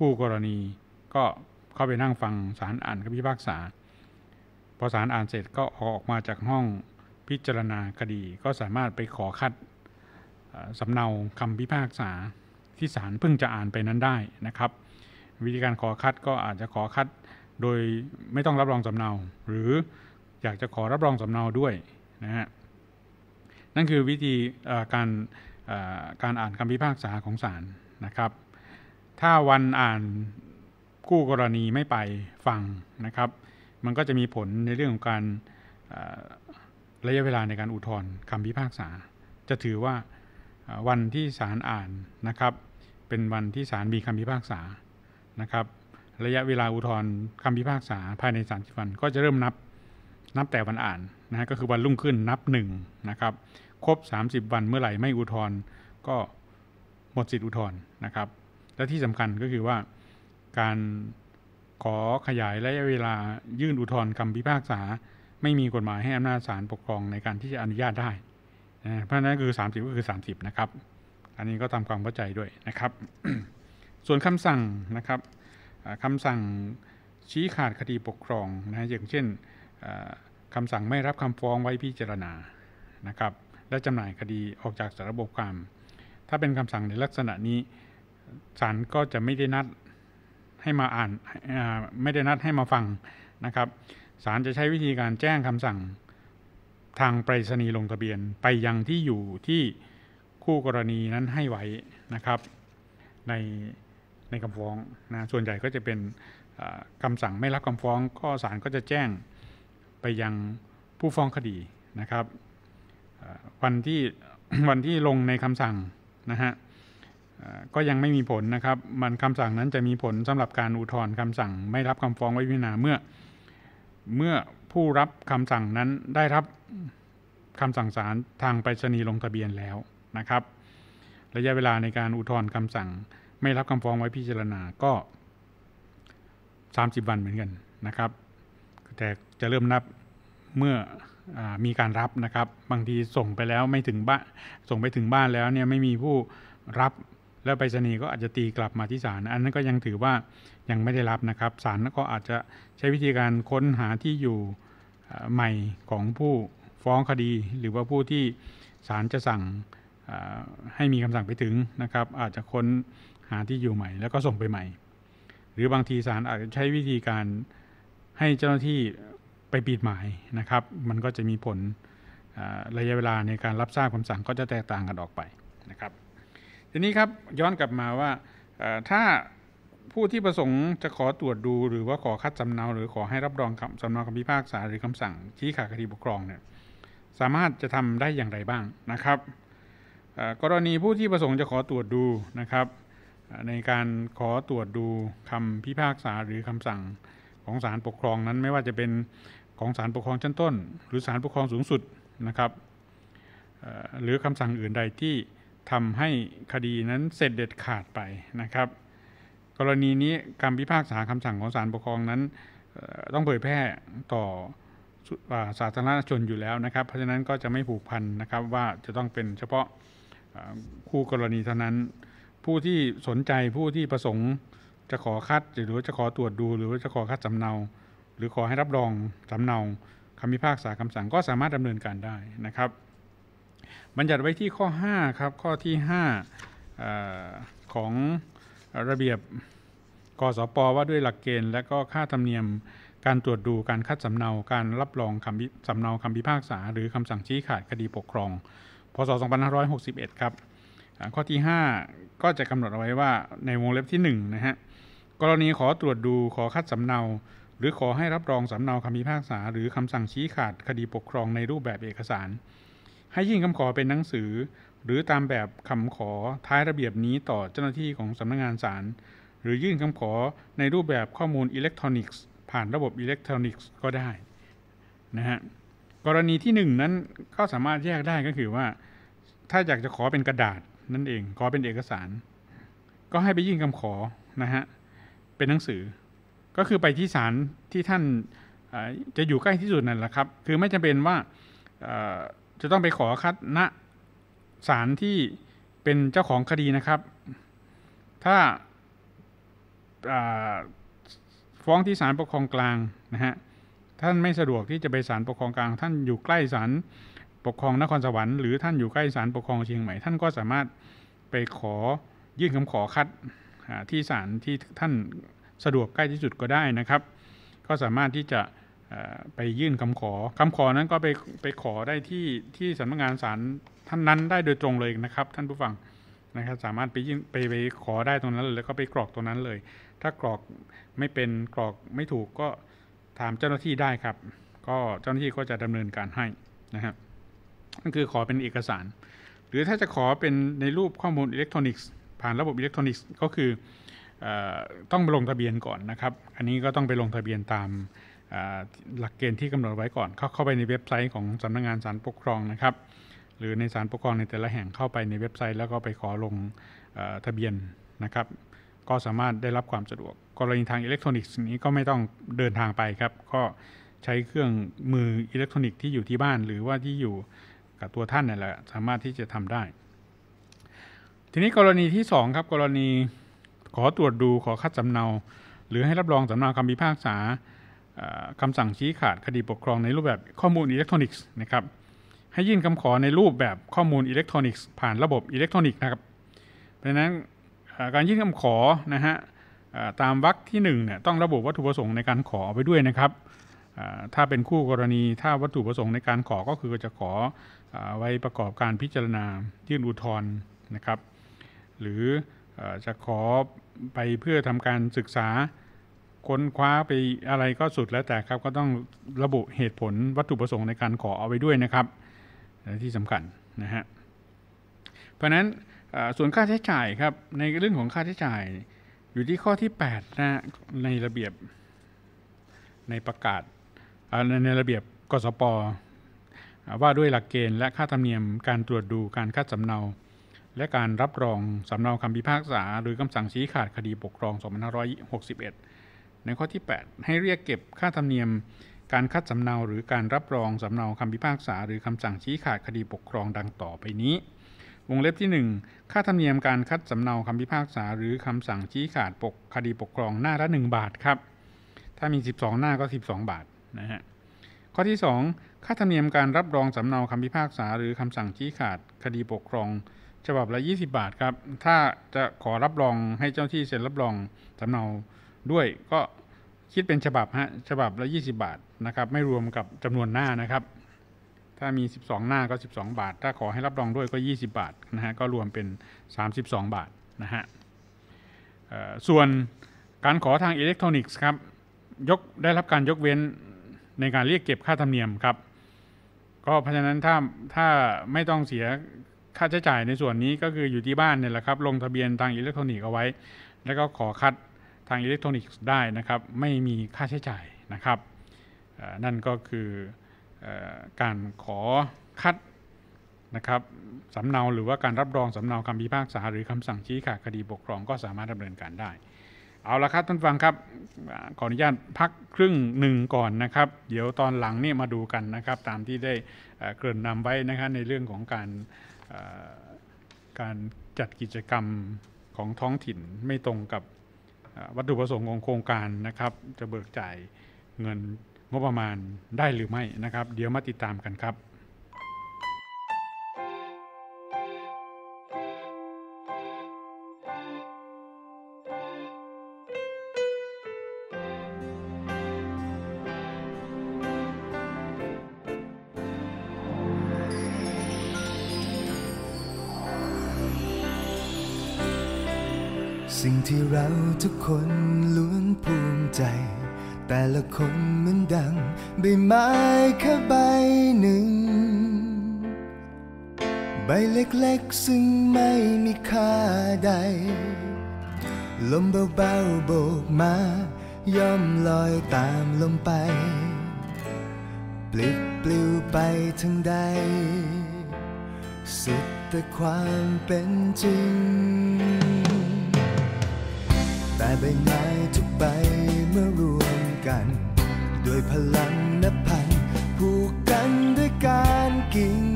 คู่กรณีก็เข้าไปนั่งฟังศาลอ่านคำพิพากษาพอศาลอ่านเสร็จก็ออกมาจากห้องพิจารณาคดีก็สามารถไปขอคัดสำเนาคำพิพากษาที่ศาลเพิ่งจะอ่านไปนั้นได้นะครับวิธีการขอคัดก็อาจจะขอคัดโดยไม่ต้องรับรองสำเนาหรืออยากจะขอรับรองสำเนาด้วยนะฮะนั่นคือวิธีการอ่านคำพิพากษาของศาลนะครับถ้าวันอ่านคู่กรณีไม่ไปฟังนะครับมันก็จะมีผลในเรื่องของการระยะเวลาในการอุทธรณ์คำพิพากษาจะถือว่าวันที่ศาลอ่านนะครับเป็นวันที่ศาลมีคำพิพากษานะครับระยะเวลาอุทธรณ์คำพิพากษาภายใน30 วันก็จะเริ่มนับแต่วันอ่านนะฮะก็คือวันรุ่งขึ้นนับ1นะครับครบ30 วันเมื่อไหร่ไม่อุทธรณ์ก็หมดสิทธิอุทธรณ์นะครับและที่สำคัญก็คือว่าการขอขยายระยะเวลายื่นอุทธรณ์คำพิพากษาไม่มีกฎหมายให้อำนาจศาลปกครองในการที่จะอนุญาตได้เพราะฉะนั้นคือ30ก็คือ30นะครับอันนี้ก็ทำความเข้าใจด้วยนะครับ ส่วนคำสั่งนะครับคำสั่งชี้ขาดคดีปกครองนะอย่างเช่นคำสั่งไม่รับคำฟ้องไว้พิจารณานะครับและจำหน่ายคดีออกจากสาระบบความถ้าเป็นคำสั่งในลักษณะนี้ศาลก็จะไม่ได้นัดให้มาอ่านไม่ได้นัดให้มาฟังนะครับศาลจะใช้วิธีการแจ้งคำสั่งทางไปรษณีย์ลงทะเบียนไปยังที่อยู่ที่คู่กรณีนั้นให้ไว้นะครับในคำฟ้องนะส่วนใหญ่ก็จะเป็นคำสั่งไม่รับคำฟ้องก็ศาลก็จะแจ้งไปยังผู้ฟ้องคดีนะครับวันที่ลงในคำสั่งนะฮะก็ยังไม่มีผลนะครับมันคำสั่งนั้นจะมีผลสำหรับการอุทธรณ์คำสั่งไม่รับคำฟ้องไว้พิจารณาเมื่อผู้รับคำสั่งนั้นได้รับคำสั่งศาลทางไปรษณีย์ลงทะเบียนแล้วนะครับระยะเวลาในการอุทธรณ์คำสั่งไม่รับคำฟ้องไว้พิจารณาก็30 วันเหมือนกันนะครับแต่จะเริ่มนับเมื่อมีการรับนะครับบางทีส่งไปแล้วไม่ถึงบ้านส่งไปถึงบ้านแล้วเนี่ยไม่มีผู้รับแล้วไปรษณีย์ก็อาจจะตีกลับมาที่ศาลอันนั้นก็ยังถือว่ายังไม่ได้รับนะครับศาลก็อาจจะใช้วิธีการค้นหาที่อยู่ใหม่ของผู้ฟ้องคดีหรือว่าผู้ที่ศาลจะสั่งให้มีคำสั่งไปถึงนะครับอาจจะค้นหาที่อยู่ใหม่แล้วก็ส่งไปใหม่หรือบางทีศาลอาจจะใช้วิธีการให้เจ้าหน้าที่ไปปิดหมายนะครับมันก็จะมีผลระยะเวลาในการรับทราบคำสั่งก็จะแตกต่างกันออกไปนะครับทีนี้ครับย้อนกลับมาว่าถ้าผู้ที่ประสงค์จะขอตรวจดูหรือว่าขอคัดสำเนาหรือขอให้รับรองสำเนาคำพิพากษาหรือคำสั่งชี้ขาดคดีปกครองเนี่ยสามารถจะทำได้อย่างไรบ้างนะครับกรณีผู้ที่ประสงค์จะขอตรวจดูนะครับในการขอตรวจดูคำพิพากษาหรือคำสั่งของศาลปกครองนั้นไม่ว่าจะเป็นของศาลปกครองชั้นต้นหรือศาลปกครองสูงสุดนะครับหรือคำสั่งอื่นใดที่ทำให้คดีนั้นเสร็จเด็ดขาดไปนะครับกรณีนี้คำพิพากษาคำสั่งของศาลปกครองนั้นต้องเผยแพร่ต่อสาธารณชนอยู่แล้วนะครับเพราะฉะนั้นก็จะไม่ผูกพันนะครับว่าจะต้องเป็นเฉพาะคู่กรณีเท่านั้นผู้ที่สนใจผู้ที่ประสงค์จะขอคัดหรือจะขอตรวจดูหรือจะขอคัดสำเนาหรือขอให้รับรองสำเนาคำพิพากษาคำสั่งก็สามารถดำเนินการได้นะครับบัญญัติไว้ที่ข้อ5ครับข้อที่5ของระเบียบกสป.ว่าด้วยหลักเกณฑ์และก็ค่าธรรมเนียมการตรวจดูการคัดสำเนาการรับรองสำเนาคำพิพากษาหรือคำสั่งชี้ขาดคดีปกครองพ.ศ. 2561ครับข้อที่5ก็จะกำหนดเอาไว้ว่าในวงเล็บที่1นะฮะกรณีขอตรวจดูขอคัดสำเนาหรือขอให้รับรองสำเนาคำพิพากษาหรือคำสั่งชี้ขาดคดีปกครองในรูปแบบเอกสารให้ยื่นคำขอเป็นหนังสือหรือตามแบบคำขอท้ายระเบียบนี้ต่อเจ้าหน้าที่ของสำนักงานศาลหรือยื่นคำขอในรูปแบบข้อมูลอิเล็กทรอนิกส์ผ่านระบบอิเล็กทรอนิกส์ก็ได้นะฮะกรณีที่1นั้นก็สามารถแยกได้ก็คือว่าถ้าอยากจะขอเป็นกระดาษนั่นเองขอเป็นเอกสารก็ให้ไปยื่นคำขอนะฮะเป็นหนังสือก็คือไปที่ศาลที่ท่านจะอยู่ใกล้ที่สุดนั่นแหละครับคือไม่จำเป็นว่าจะต้องไปขอคัดณศาลที่เป็นเจ้าของคดีนะครับถ้าฟ้องที่ศาลปกครองกลางนะฮะท่านไม่สะดวกที่จะไปศาลปกครองกลางท่านอยู่ใกล้ศาลปกครองนครสวรรค์หรือท่านอยู่ใกล้ศาลปกครองเชียงใหม่ท่านก็สามารถไปขอยื่นคำขอคัดที่ศาลที่ท่านสะดวกใกล้ที่สุดก็ได้นะครับก็สามารถที่จะไปยื่นคำขอนั้นก็ไปขอได้ที่สำนักงานศาลท่านนั้นได้โดยตรงเลยนะครับท่านผู้ฟังนะครับสามารถไปยื่นไปขอได้ตรงนั้นเลยแล้วก็ไปกรอกตรงนั้นเลยถ้ากรอกไม่เป็นกรอกไม่ถูกก็ถามเจ้าหน้าที่ได้ครับก็เจ้าหน้าที่ก็จะดำเนินการให้นะครับนั่นคือขอเป็นเอกสารหรือถ้าจะขอเป็นในรูปข้อมูลอิเล็กทรอนิกส์ผ่านระบบอิเล็กทรอนิกส์ก็คือต้องลงทะเบียนก่อนนะครับอันนี้ก็ต้องไปลงทะเบียนตามหลักเกณฑ์ที่กำหนดไว้ก่อนเข้าไปในเว็บไซต์ของสำนักงานศาลปกครองนะครับหรือในศาลปกครองในแต่ละแห่งเข้าไปในเว็บไซต์แล้วก็ไปขอลงทะเบียนนะครับก็สามารถได้รับความสะดวกกรณีทางอิเล็กทรอนิกส์นี้ก็ไม่ต้องเดินทางไปครับก็ใช้เครื่องมืออิเล็กทรอนิกส์ที่อยู่ที่บ้านหรือว่าที่อยู่กับตัวท่านนี่แหละสามารถที่จะทำได้ทีนี้กรณีที่2ครับกรณีขอตรวจดูขอคัดสำเนาหรือให้รับรองสำเนาคำพิพากษาคำสั่งชี้ขาดคดีปกครองในรูปแบบข้อมูลอิเล็กทรอนิกส์นะครับให้ยื่นคำขอในรูปแบบข้อมูลอิเล็กทรอนิกส์ผ่านระบบอิเล็กทรอนิกส์นะครับเพราะฉะนั้นการยื่นคำขอนะฮะตามวรรคที่1เนี่ยต้องระบุวัตถุประสงค์ในการขอเอาไว้ด้วยนะครับถ้าเป็นคู่กรณีถ้าวัตถุประสงค์ในการขอก็คือจะขอไว้ประกอบการพิจารณายื่นอุทธรณ์นะครับหรือจะขอไปเพื่อทำการศึกษาค้นคว้าไปอะไรก็สุดแล้วแต่ครับก็ต้องระบุเหตุผลวัตถุประสงค์ในการขอเอาไว้ด้วยนะครับที่สำคัญนะฮะเพราะนั้นส่วนค่าใช้จ่ายครับในเรื่องของค่าใช้จ่ายอยู่ที่ข้อที่8นะในระเบียบในประกาศในระเบียบกสป.ว่าด้วยหลักเกณฑ์และค่าธรรมเนียมการตรวจดูการคัดสำเนาและการรับรองสำเนาคำพิพากษาหรือคำสั่งชี้ขาดคดีปกครอง 2561 ในข้อที่8ให้เรียกเก็บค่าธรรมเนียมการคัดสำเนาหรือการรับรองสำเนาคำพิพากษาหรือคำสั่งชี้ขาดคดีปกครองดังต่อไปนี้วงเล็บที่1ค่าธรรมเนียมการคัดสำเนาคำพิพากษาหรือคำสั่งชี้ขาดคดีปกครองหน้าละ1 บาทครับถ้ามี12หน้าก็12 บาทนะฮะข้อที่2ค่าธรรมเนียมการรับรองสำเนาคำพิพากษาหรือคำสั่งชี้ขาดคดีปกครองฉบับละ20 บาทครับถ้าจะขอรับรองให้เจ้าที่เซ็นรับรองสำเนาด้วยก็คิดเป็นฉบับฉบับละ20 บาทนะครับไม่รวมกับจำนวนหน้านะครับถ้ามี12หน้าก็12 บาทถ้าขอให้รับรองด้วยก็20 บาทนะฮะก็รวมเป็น32 บาทนะฮะส่วนการขอทางอิเล็กทรอนิกส์ครับได้รับการยกเว้นในการเรียกเก็บค่าธรรมเนียมครับก็เพราะฉะนั้นถ้าไม่ต้องเสียค่าใช้จ่ายในส่วนนี้ก็คืออยู่ที่บ้านเนี่ยแหละครับลงทะเบียนทางอิเล็กทรอนิกส์เอาไว้แล้วก็ขอคัดทางอิเล็กทรอนิกส์ได้นะครับไม่มีค่าใช้จ่ายนะครับนั่นก็คือการขอคัดนะครับสำเนาหรือว่าการรับรองสำเนาคำพิพากษาหรือคำสั่งชี้ขาดคดีปกครองก็สามารถดำเนินการได้เอาละครับท่านฟังครับขออนุญาตพักครึ่งหนึ่งก่อนนะครับเดี๋ยวตอนหลังนี่มาดูกันนะครับตามที่ได้เกริ่นนำไว้นะครับในเรื่องของการจัดกิจกรรมของท้องถิ่นไม่ตรงกับวัตถุประสงค์ของโครงการนะครับจะเบิกจ่ายเงินงบประมาณได้หรือไม่นะครับเดี๋ยวมาติดตามกันครับสิ่งที่เราทุกคนล้วนภูมิใจแต่ละคนเหมือนดังใบไม้แค่ใบหนึ่งใบเล็กๆซึ่งไม่มีค่าใดลมเบาๆโบกมาย่อมลอยตามลมไปปลิดปลิวไปทางใดสุดแต่ความเป็นจริงแต่ใบไม้ทุกใบเมื่อรวมกันด้วยพลังนับพันผูกกันด้วยการกิ่ง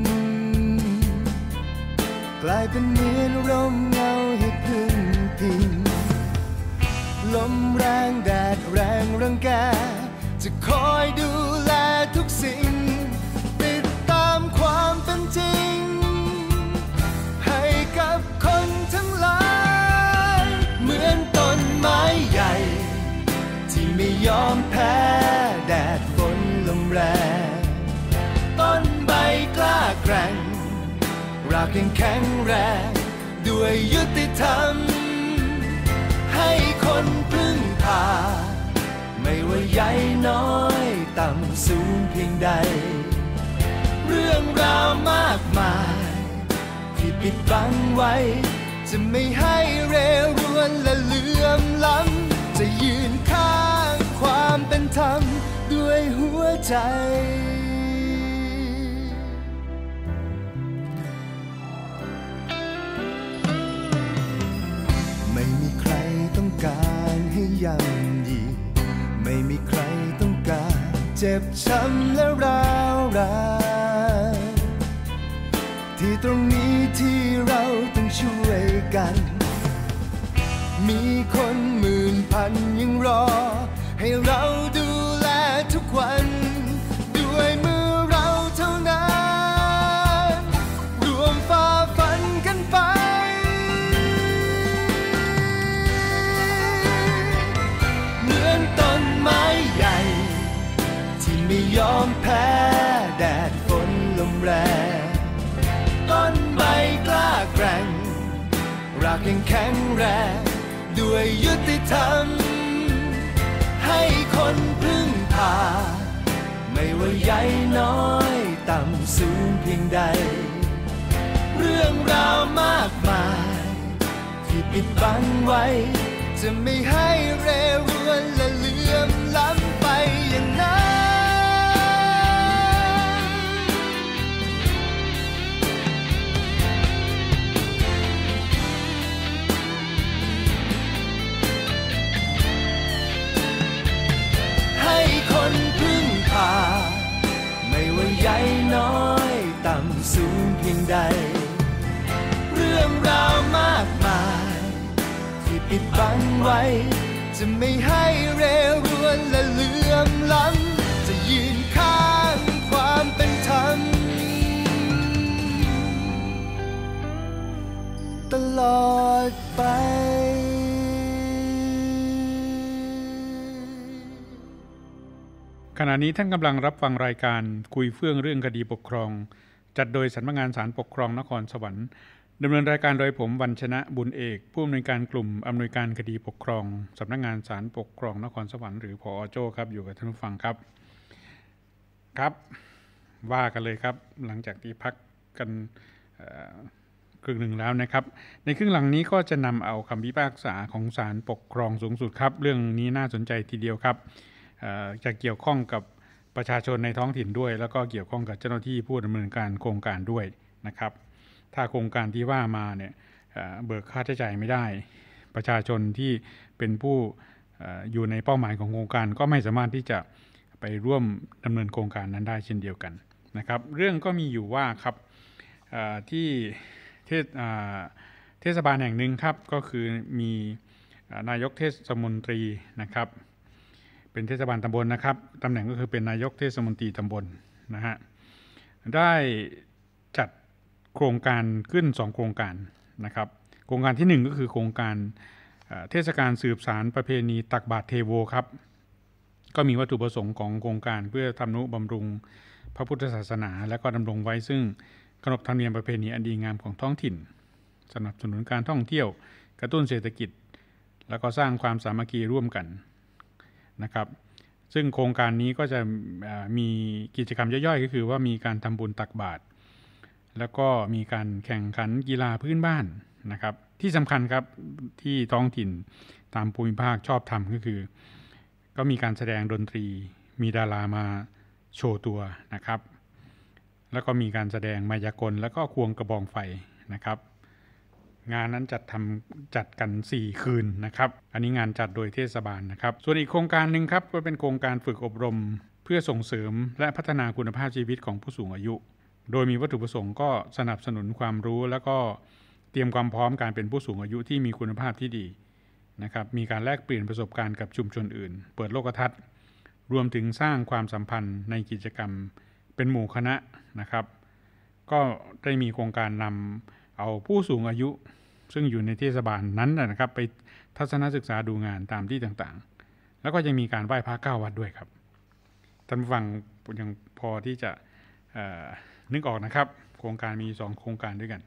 กลายเป็นเหมือนร่มเงาให้พึ่งพิงลลมแรงแดดแรงรังแกจะคอยดูแลทุกสิ่งติดตามความเป็นจริงให้กับคนทั้งหลายเหมือนต้นไม้ใหญ่ที่ไม่ยอมแพ้แดดฝนลมแรงต้นใบกล้าแกร่งรากยังแข็งแรงด้วยยุติธรรมให้คนพึ่งพาไม่ว่าใหญ่น้อยต่ำสูงเพียงใดเรื่องราวมากมายที่ปิดบังไว้จะไม่ให้เร่รวนและเหลื่อมล้ำจะยืนข้างความเป็นธรรมด้วยหัวใจไม่มีใครต้องการให้ย่ำยีไม่มีใครต้องการเจ็บช้ำและร้าวรานที่ตรงนี้ที่เราต้องช่วยกันมีคนหมื่นพันยังรอให้เราดูแลทุกวันด้วยมือเราเท่านั้นรวมฝ่าฟันกันไปเหมือนต้นไม้ใหญ่ที่ไม่ยอมแพ้แดดฝนลมแรงต้นใบกล้าแกร่งรากยังแข็งแรงด้วยยุติธรรมให้คนพึ่งพาไม่ว่าใหญ่น้อยต่ำสูงเพียงใดเรื่องราวมากมายที่ปิดบังไว้จะไม่ให้เร่รวนและเหลื่อมล้ำไปอย่างนั้นให้คนพึ่งพาไม่ว่าใหญ่น้อยต่ำสูงเพียงใดเรื่องราวมากมายที่ปิดบังไว้จะไม่ให้เร่รวนและเหลื่อมล้ำจะยืนข้างความเป็นธรรมตลอดไปขณะนี้ท่านกำลังรับฟังรายการคุยเฟื่องเรื่องคดีปกครองจัดโดยสำนักงานศาลปกครองนครสวรรค์ดำเนินรายการโดยผมวรรณชนะบุญเอกผู้อำนวยการกลุ่มอำนวยการคดีปกครองสำนักงานศาลปกครองนครสวรรค์หรือผอ.โจ้ครับอยู่กับท่านผู้ฟังครับครับว่ากันเลยครับหลังจากที่พักกันครึ่งหนึ่งแล้วนะครับในครึ่งหลังนี้ก็จะนำเอาคำพิพากษาของศาลปกครองสูงสุดครับเรื่องนี้น่าสนใจทีเดียวครับจะเกี่ยวข้องกับประชาชนในท้องถิ่นด้วยแล้วก็เกี่ยวข้องกับเจ้าหน้าที่ผู้ดำเนินการโครงการด้วยนะครับถ้าโครงการที่ว่ามาเนี่ยเบิกค่าใช้จ่ายไม่ได้ประชาชนที่เป็นผู้อยู่ในเป้าหมายของโครงการก็ไม่สามารถที่จะไปร่วมดำเนินโครงการนั้นได้เช่นเดียวกันนะครับเรื่องก็มีอยู่ว่าครับที่เทศบาลแห่งหนึ่งครับก็คือมีนายกเทศมนตรีนะครับเป็นเทศบาลตำบลนะครับตำแหน่งก็คือเป็นนายกเทศมนตรีตำบลนะฮะได้จัดโครงการขึ้น2โครงการนะครับโครงการที่1ก็คือโครงการเทศกาลสืบสารประเพณีตักบาตรเทโวครับก็มีวัตถุประสงค์ของโครงการเพื่อทำนุบำรุงพระพุทธศาสนาและก็ดำรงไว้ซึ่งขนบธรรมเนียมประเพณีอันดีงามของท้องถิ่นสนับสนุนการท่องเที่ยวกระตุ้นเศรษฐกิจแล้วก็สร้างความสามัคคีร่วมกันนะครับซึ่งโครงการนี้ก็จะมีกิจกรรมย่อยๆก็คือว่ามีการทำบุญตักบาตรแล้วก็มีการแข่งขันกีฬาพื้นบ้านนะครับที่สำคัญครับที่ท้องถิ่นตามภูมิภาคชอบทำก็คือก็มีการแสดงดนตรีมีดารามาโชว์ตัวนะครับแล้วก็มีการแสดงมายากลแล้วก็ควงกระบองไฟนะครับงานนั้นจัดกัน4คืนนะครับอันนี้งานจัดโดยเทศบาลนะครับส่วนอีกโครงการนึงครับก็เป็นโครงการฝึกอบรมเพื่อส่งเสริมและพัฒนาคุณภาพชีวิตของผู้สูงอายุโดยมีวัตถุประสงค์ก็สนับสนุนความรู้แล้วก็เตรียมความพร้อมการเป็นผู้สูงอายุที่มีคุณภาพที่ดีนะครับมีการแลกเปลี่ยนประสบการณ์กับชุมชนอื่นเปิดโลกทัศน์รวมถึงสร้างความสัมพันธ์ในกิจกรรมเป็นหมู่คณะนะครับก็ได้มีโครงการนำเอาผู้สูงอายุซึ่งอยู่ในเทศบาลนั้นนะครับไปทัศนศึกษาดูงานตามที่ต่างๆแล้วก็ยังมีการไหว้พระ9 วัดด้วยครับท่านผู้ฟังยังพอที่จะนึกออกนะครับโครงการมี2โครงการด้วยกัน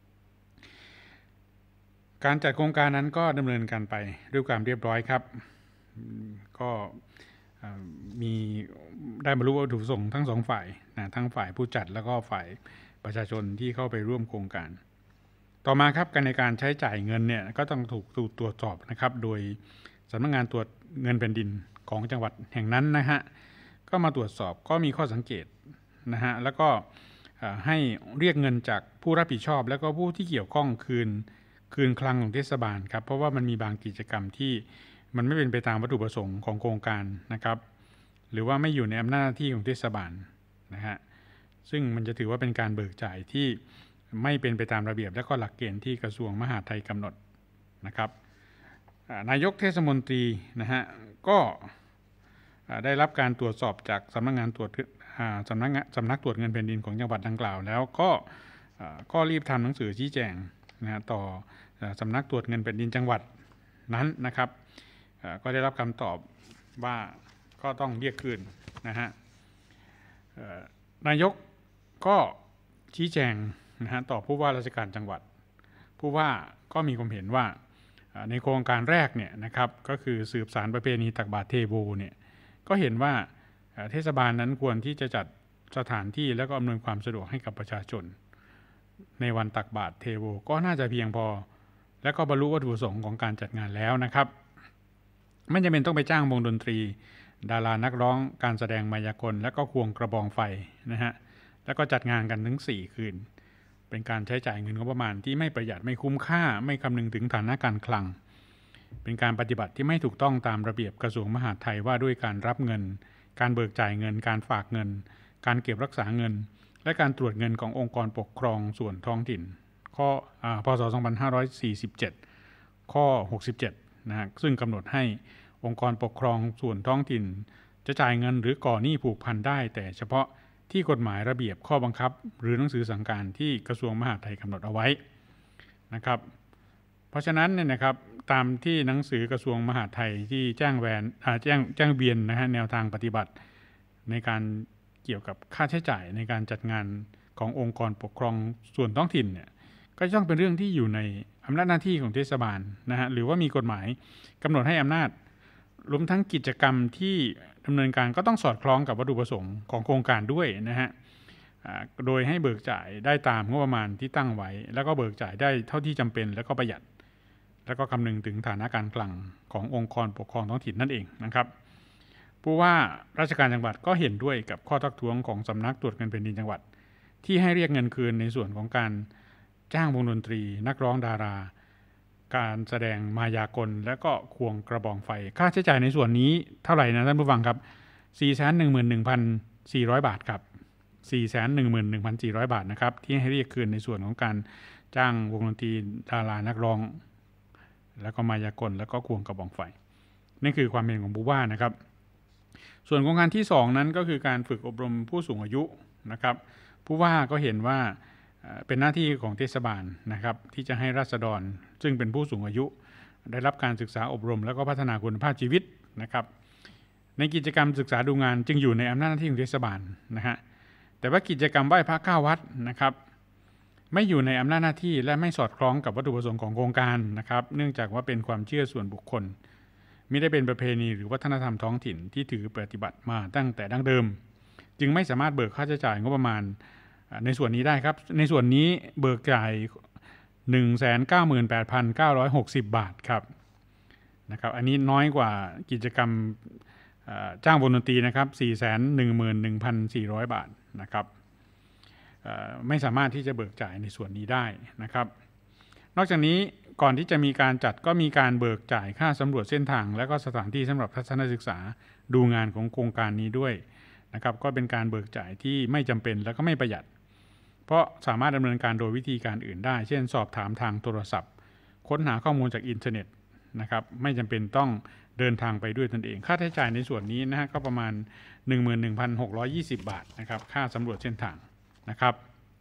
การจัดโครงการนั้นก็ดำเนินการไปด้วยความเรียบร้อยครับก็มีได้บรรลุวัตถุประสงค์ทั้ง2ฝ่ายนะทั้งฝ่ายผู้จัดแล้วก็ฝ่ายประชาชนที่เข้าไปร่วมโครงการต่อมาครับการในการใช้จ่ายเงินเนี่ยก็ต้องถูกตรวจสอบนะครับโดยสำนักงานตรวจเงินแผ่นดินของจังหวัดแห่งนั้นนะฮะก็มาตรวจสอบก็มีข้อสังเกตนะฮะแล้วก็ให้เรียกเงินจากผู้รับผิดชอบแล้วก็ผู้ที่เกี่ยวข้องคืนคลังของเทศบาลครับเพราะว่ามันมีบางกิจกรรมที่มันไม่เป็นไปตามวัตถุประสงค์ของโครงการนะครับหรือว่าไม่อยู่ในอำนาจหน้าที่ของเทศบาลนะฮะซึ่งมันจะถือว่าเป็นการเบิกจ่ายที่ไม่เป็นไปตามระเบียบและก็หลักเกณฑ์ที่กระทรวงมหาดไทยกำหนดนะครับนายกเทศมนตรีนะฮะก็ได้รับการตรวจสอบจากสำนักงานตรวจสำนักตรวจเงินแผ่นดินของจังหวัดดังกล่าวแล้วก็รีบทำหนังสือชี้แจงนะต่อสำนักตรวจเงินแผ่นดินจังหวัดนั้นนะครับก็ได้รับคำตอบว่าก็ต้องเรียกคืนนะฮะนายกก็ชี้แจงนะฮะต่อผู้ว่าราชการจังหวัดผู้ว่าก็มีความเห็นว่าในโครงการแรกเนี่ยนะครับก็คือสืบสานประเพณีตักบาตรเทโวเนี่ยก็เห็นว่าเทศบาลนั้นควรที่จะจัดสถานที่แล้วก็อำนวยความสะดวกให้กับประชาชนในวันตักบาตรเทโวก็น่าจะเพียงพอและก็บรรลุวัตถุประสงค์ของการจัดงานแล้วนะครับไม่จำเป็นต้องไปจ้างวงดนตรีดารานักร้องการแสดงมายากลและก็ควงกระบองไฟนะฮะแล้วก็จัดงานกันถึง4 คืนเป็นการใช้จ่ายเงินงบประมาณที่ไม่ประหยัดไม่คุ้มค่าไม่คำนึงถึงฐานะการคลังเป็นการปฏิบัติที่ไม่ถูกต้องตามระเบียบกระทรวงมหาดไทยว่าด้วยการรับเงินการเบิกจ่ายเงินการฝากเงินการเก็บรักษาเงินและการตรวจเงินขององค์กรปกครองส่วนท้องถิ่นข้อพ.ศ. 2547 ข้อ 67 นะฮะซึ่งกำหนดให้องค์กรปกครองส่วนท้องถิ่นจะจ่ายเงินหรือก่อหนี้ผูกพันได้แต่เฉพาะที่กฎหมายระเบียบข้อบังคับหรือหนังสือสั่งการที่กระทรวงมหาดไทยกำหนดเอาไว้นะครับเพราะฉะนั้นเนี่ยนะครับตามที่หนังสือกระทรวงมหาดไทยที่แจ้งเวียนนะฮะแนวทางปฏิบัติในการเกี่ยวกับค่าใช้จ่ายในการจัดงานขององค์กรปกครองส่วนท้องถิ่นเนี่ยก็ต้องเป็นเรื่องที่อยู่ในอำนาจหน้าที่ของเทศบาลนะฮะหรือว่ามีกฎหมายกำหนดให้อำนาจรวมทั้งกิจกรรมที่ดำเนินการก็ต้องสอดคล้องกับวัตถุประสงค์ของโครงการด้วยนะฮะโดยให้เบิกจ่ายได้ตามงบประมาณที่ตั้งไว้แล้วก็เบิกจ่ายได้เท่าที่จำเป็นแล้วก็ประหยัดแล้วก็คำนึงถึงฐานะการคลังขององค์กรปกครองท้องถิ่นนั่นเองนะครับผู้ว่าราชการจังหวัดก็เห็นด้วยกับข้อทักท้วงของสำนักตรวจเงินแผ่นดินจังหวัดที่ให้เรียกเงินคืนในส่วนของการจ้างวงดนตรีนักร้องดาราการแสดงมายากลและก็ควงกระบองไฟค่าใช้จ่ายในส่วนนี้เท่าไหร่นะท่านผู้ฟังครับ 411,400 บาทครับ 411,400 บาทนะครับที่ให้เรียกคืนในส่วนของการจ้างวงดนตรีดารานักร้องแล้วก็มายากลแล้วก็ควงกระบองไฟนี่คือความเห็นของผู้ว่านะครับส่วนโครงการที่2นั้นก็คือการฝึกอบรมผู้สูงอายุนะครับผู้ว่าก็เห็นว่าเป็นหน้าที่ของเทศบาลนะครับที่จะให้ราษฎรซึ่งเป็นผู้สูงอายุได้รับการศึกษาอบรมแล้วก็พัฒนาคุณภาพชีวิตนะครับในกิจกรรมศึกษาดูงานจึงอยู่ในอำนาจหน้าที่ของเทศบาลนะฮะแต่ว่ากิจกรรมไหว้พระ9 วัดนะครับไม่อยู่ในอำนาจหน้าที่และไม่สอดคล้องกับวัตถุประสงค์ของโครงการนะครับเนื่องจากว่าเป็นความเชื่อส่วนบุคคลไม่ได้เป็นประเพณีหรือวัฒนธรรมท้องถิ่นที่ถือปฏิบัติมาตั้งแต่ดั้งเดิมจึงไม่สามารถเบิกค่าใช้จ่ายงบประมาณในส่วนนี้ได้ครับในส่วนนี้เบิกจ่าย 198,960 บาทครับนะครับอันนี้น้อยกว่ากิจกรรมจ้างวงดนตรีนะครับ 411,400 บาทนะครับไม่สามารถที่จะเบิกจ่ายในส่วนนี้ได้นะครับนอกจากนี้ก่อนที่จะมีการจัดก็มีการเบิกจ่ายค่าสำรวจเส้นทางและก็สถานที่สำหรับทัศนศึกษาดูงานของโครงการนี้ด้วยนะครับก็เป็นการเบิกจ่ายที่ไม่จำเป็นและก็ไม่ประหยัดเพราะสามารถดำเนินการโดยวิธีการอื่นได้เช่นสอบถามทางโทรศัพท์ค้นหาข้อมูลจากอินเทอร์เน็ตนะครับไม่จำเป็นต้องเดินทางไปด้วยตนเองค่าใช้จ่ายในส่วนนี้นะฮะก็ประมาณ 11,620 บาทนะครับค่าสำรวจเส้นทางนะครับ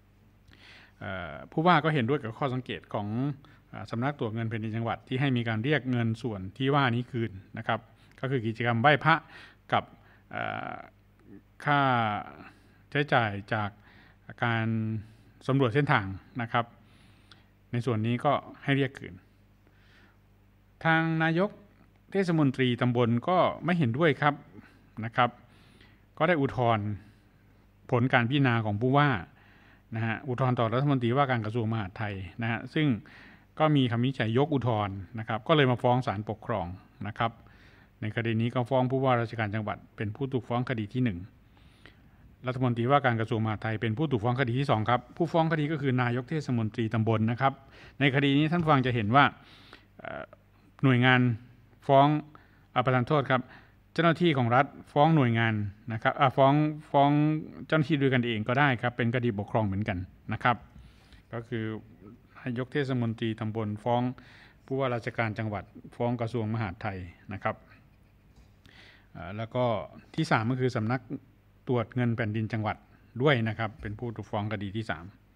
ผู้ว่าก็เห็นด้วยกับข้อสังเกตของสำนักตรวจเงินแผ่นดินจังหวัดที่ให้มีการเรียกเงินส่วนที่ว่านี้คืนนะครับก็คือกิจกรรมไหว้พระกับค่าใช้จ่ายจากการสำรวจเส้นทางนะครับในส่วนนี้ก็ให้เรียกคืนทางนายกเทศมนตรีตำบลก็ไม่เห็นด้วยครับนะครับก็ได้อุทธรณ์ผลการพิจารณาของผู้ว่านะฮะอุทธรณ์ต่อรัฐมนตรีว่าการกระทรวงมหาดไทยนะฮะซึ่งก็มีคำวินิจฉัยยกอุทธรณ์นะครับก็เลยมาฟ้องศาลปกครองนะครับในคดีนี้ก็ฟ้องผู้ว่าราชการจังหวัดเป็นผู้ถูกฟ้องคดีที่1รัฐมนตรีว่าการกระทรวงมหาดไทยเป็นผู้ถูกฟ้องคดีที่2ครับผู้ฟ้องคดีก็คือนายกเทศมนตรีตำบลนะครับในคดีนี้ท่านฟังจะเห็นว่าหน่วยงานฟ้องประธานโทษครับเจ้าหน้าที่ของรัฐฟ้องหน่วยงานนะครับฟ้องเจ้าหน้าที่ด้วยกันเองก็ได้ครับเป็นคดีปกครองเหมือนกันนะครับก็คือนายกเทศมนตรีตำบลฟ้องผู้ว่าราชการจังหวัดฟ้องกระทรวงมหาดไทยนะครับแล้วก็ที่3ก็คือสำนักตรวจเงินแผ่นดินจังหวัดด้วยนะครับเป็นผู้ถูกฟ้องคดีที่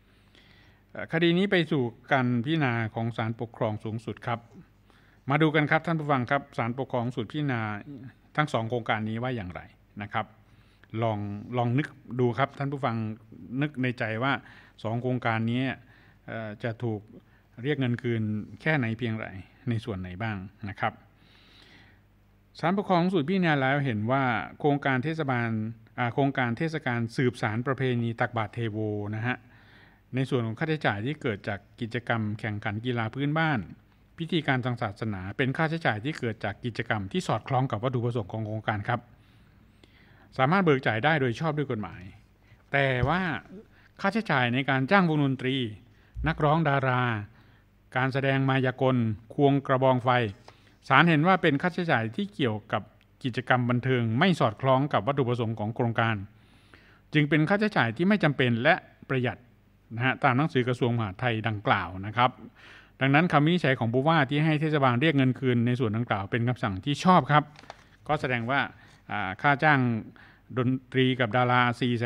3คดีนี้ไปสู่การพิจารณาของศาลปกครองสูงสุดครับมาดูกันครับท่านผู้ฟังครับศาลปกครองสูงสุดพิจารณาทั้ง2โครงการนี้ว่าอย่างไรนะครับลองนึกดูครับท่านผู้ฟังนึกในใจว่า2โครงการนี้จะถูกเรียกเงินคืนแค่ไหนเพียงไรในส่วนไหนบ้างนะครับศาลปกครองสูงสุดพิจารณาแล้วเห็นว่าโครงการเทศกาลสืบสานประเพณีตักบาตรเทโวนะฮะในส่วนของค่าใช้จ่ายที่เกิดจากกิจกรรมแข่งขันกีฬาพื้นบ้านพิธีการทางศาสนาเป็นค่าใช้จ่ายที่เกิดจากกิจกรรมที่สอดคล้องกับวัตถุประสงค์ของโครงการครับสามารถเบิกจ่ายได้โดยชอบด้วยกฎหมายแต่ว่าค่าใช้จ่ายในการจ้างวงดนตรีนักร้องดาราการแสดงมายากลควงกระบองไฟศาลเห็นว่าเป็นค่าใช้จ่ายที่เกี่ยวกับกิจกรรมบันเทิงไม่สอดคล้องกับวัตถุประสงค์ของโครงการจึงเป็นค่าใช้จ่ายที่ไม่จำเป็นและประหยัดนะฮะตามหนังสือกระทรวงมหาดไทยดังกล่าวนะครับดังนั้นคำวินิจฉัยของผู้ว่าที่ให้เทศบาลเรียกเงินคืนในส่วนดังกล่าวเป็นคำสั่งที่ชอบครับก็แสดงว่าค่าจ้างดนตรีกับดารา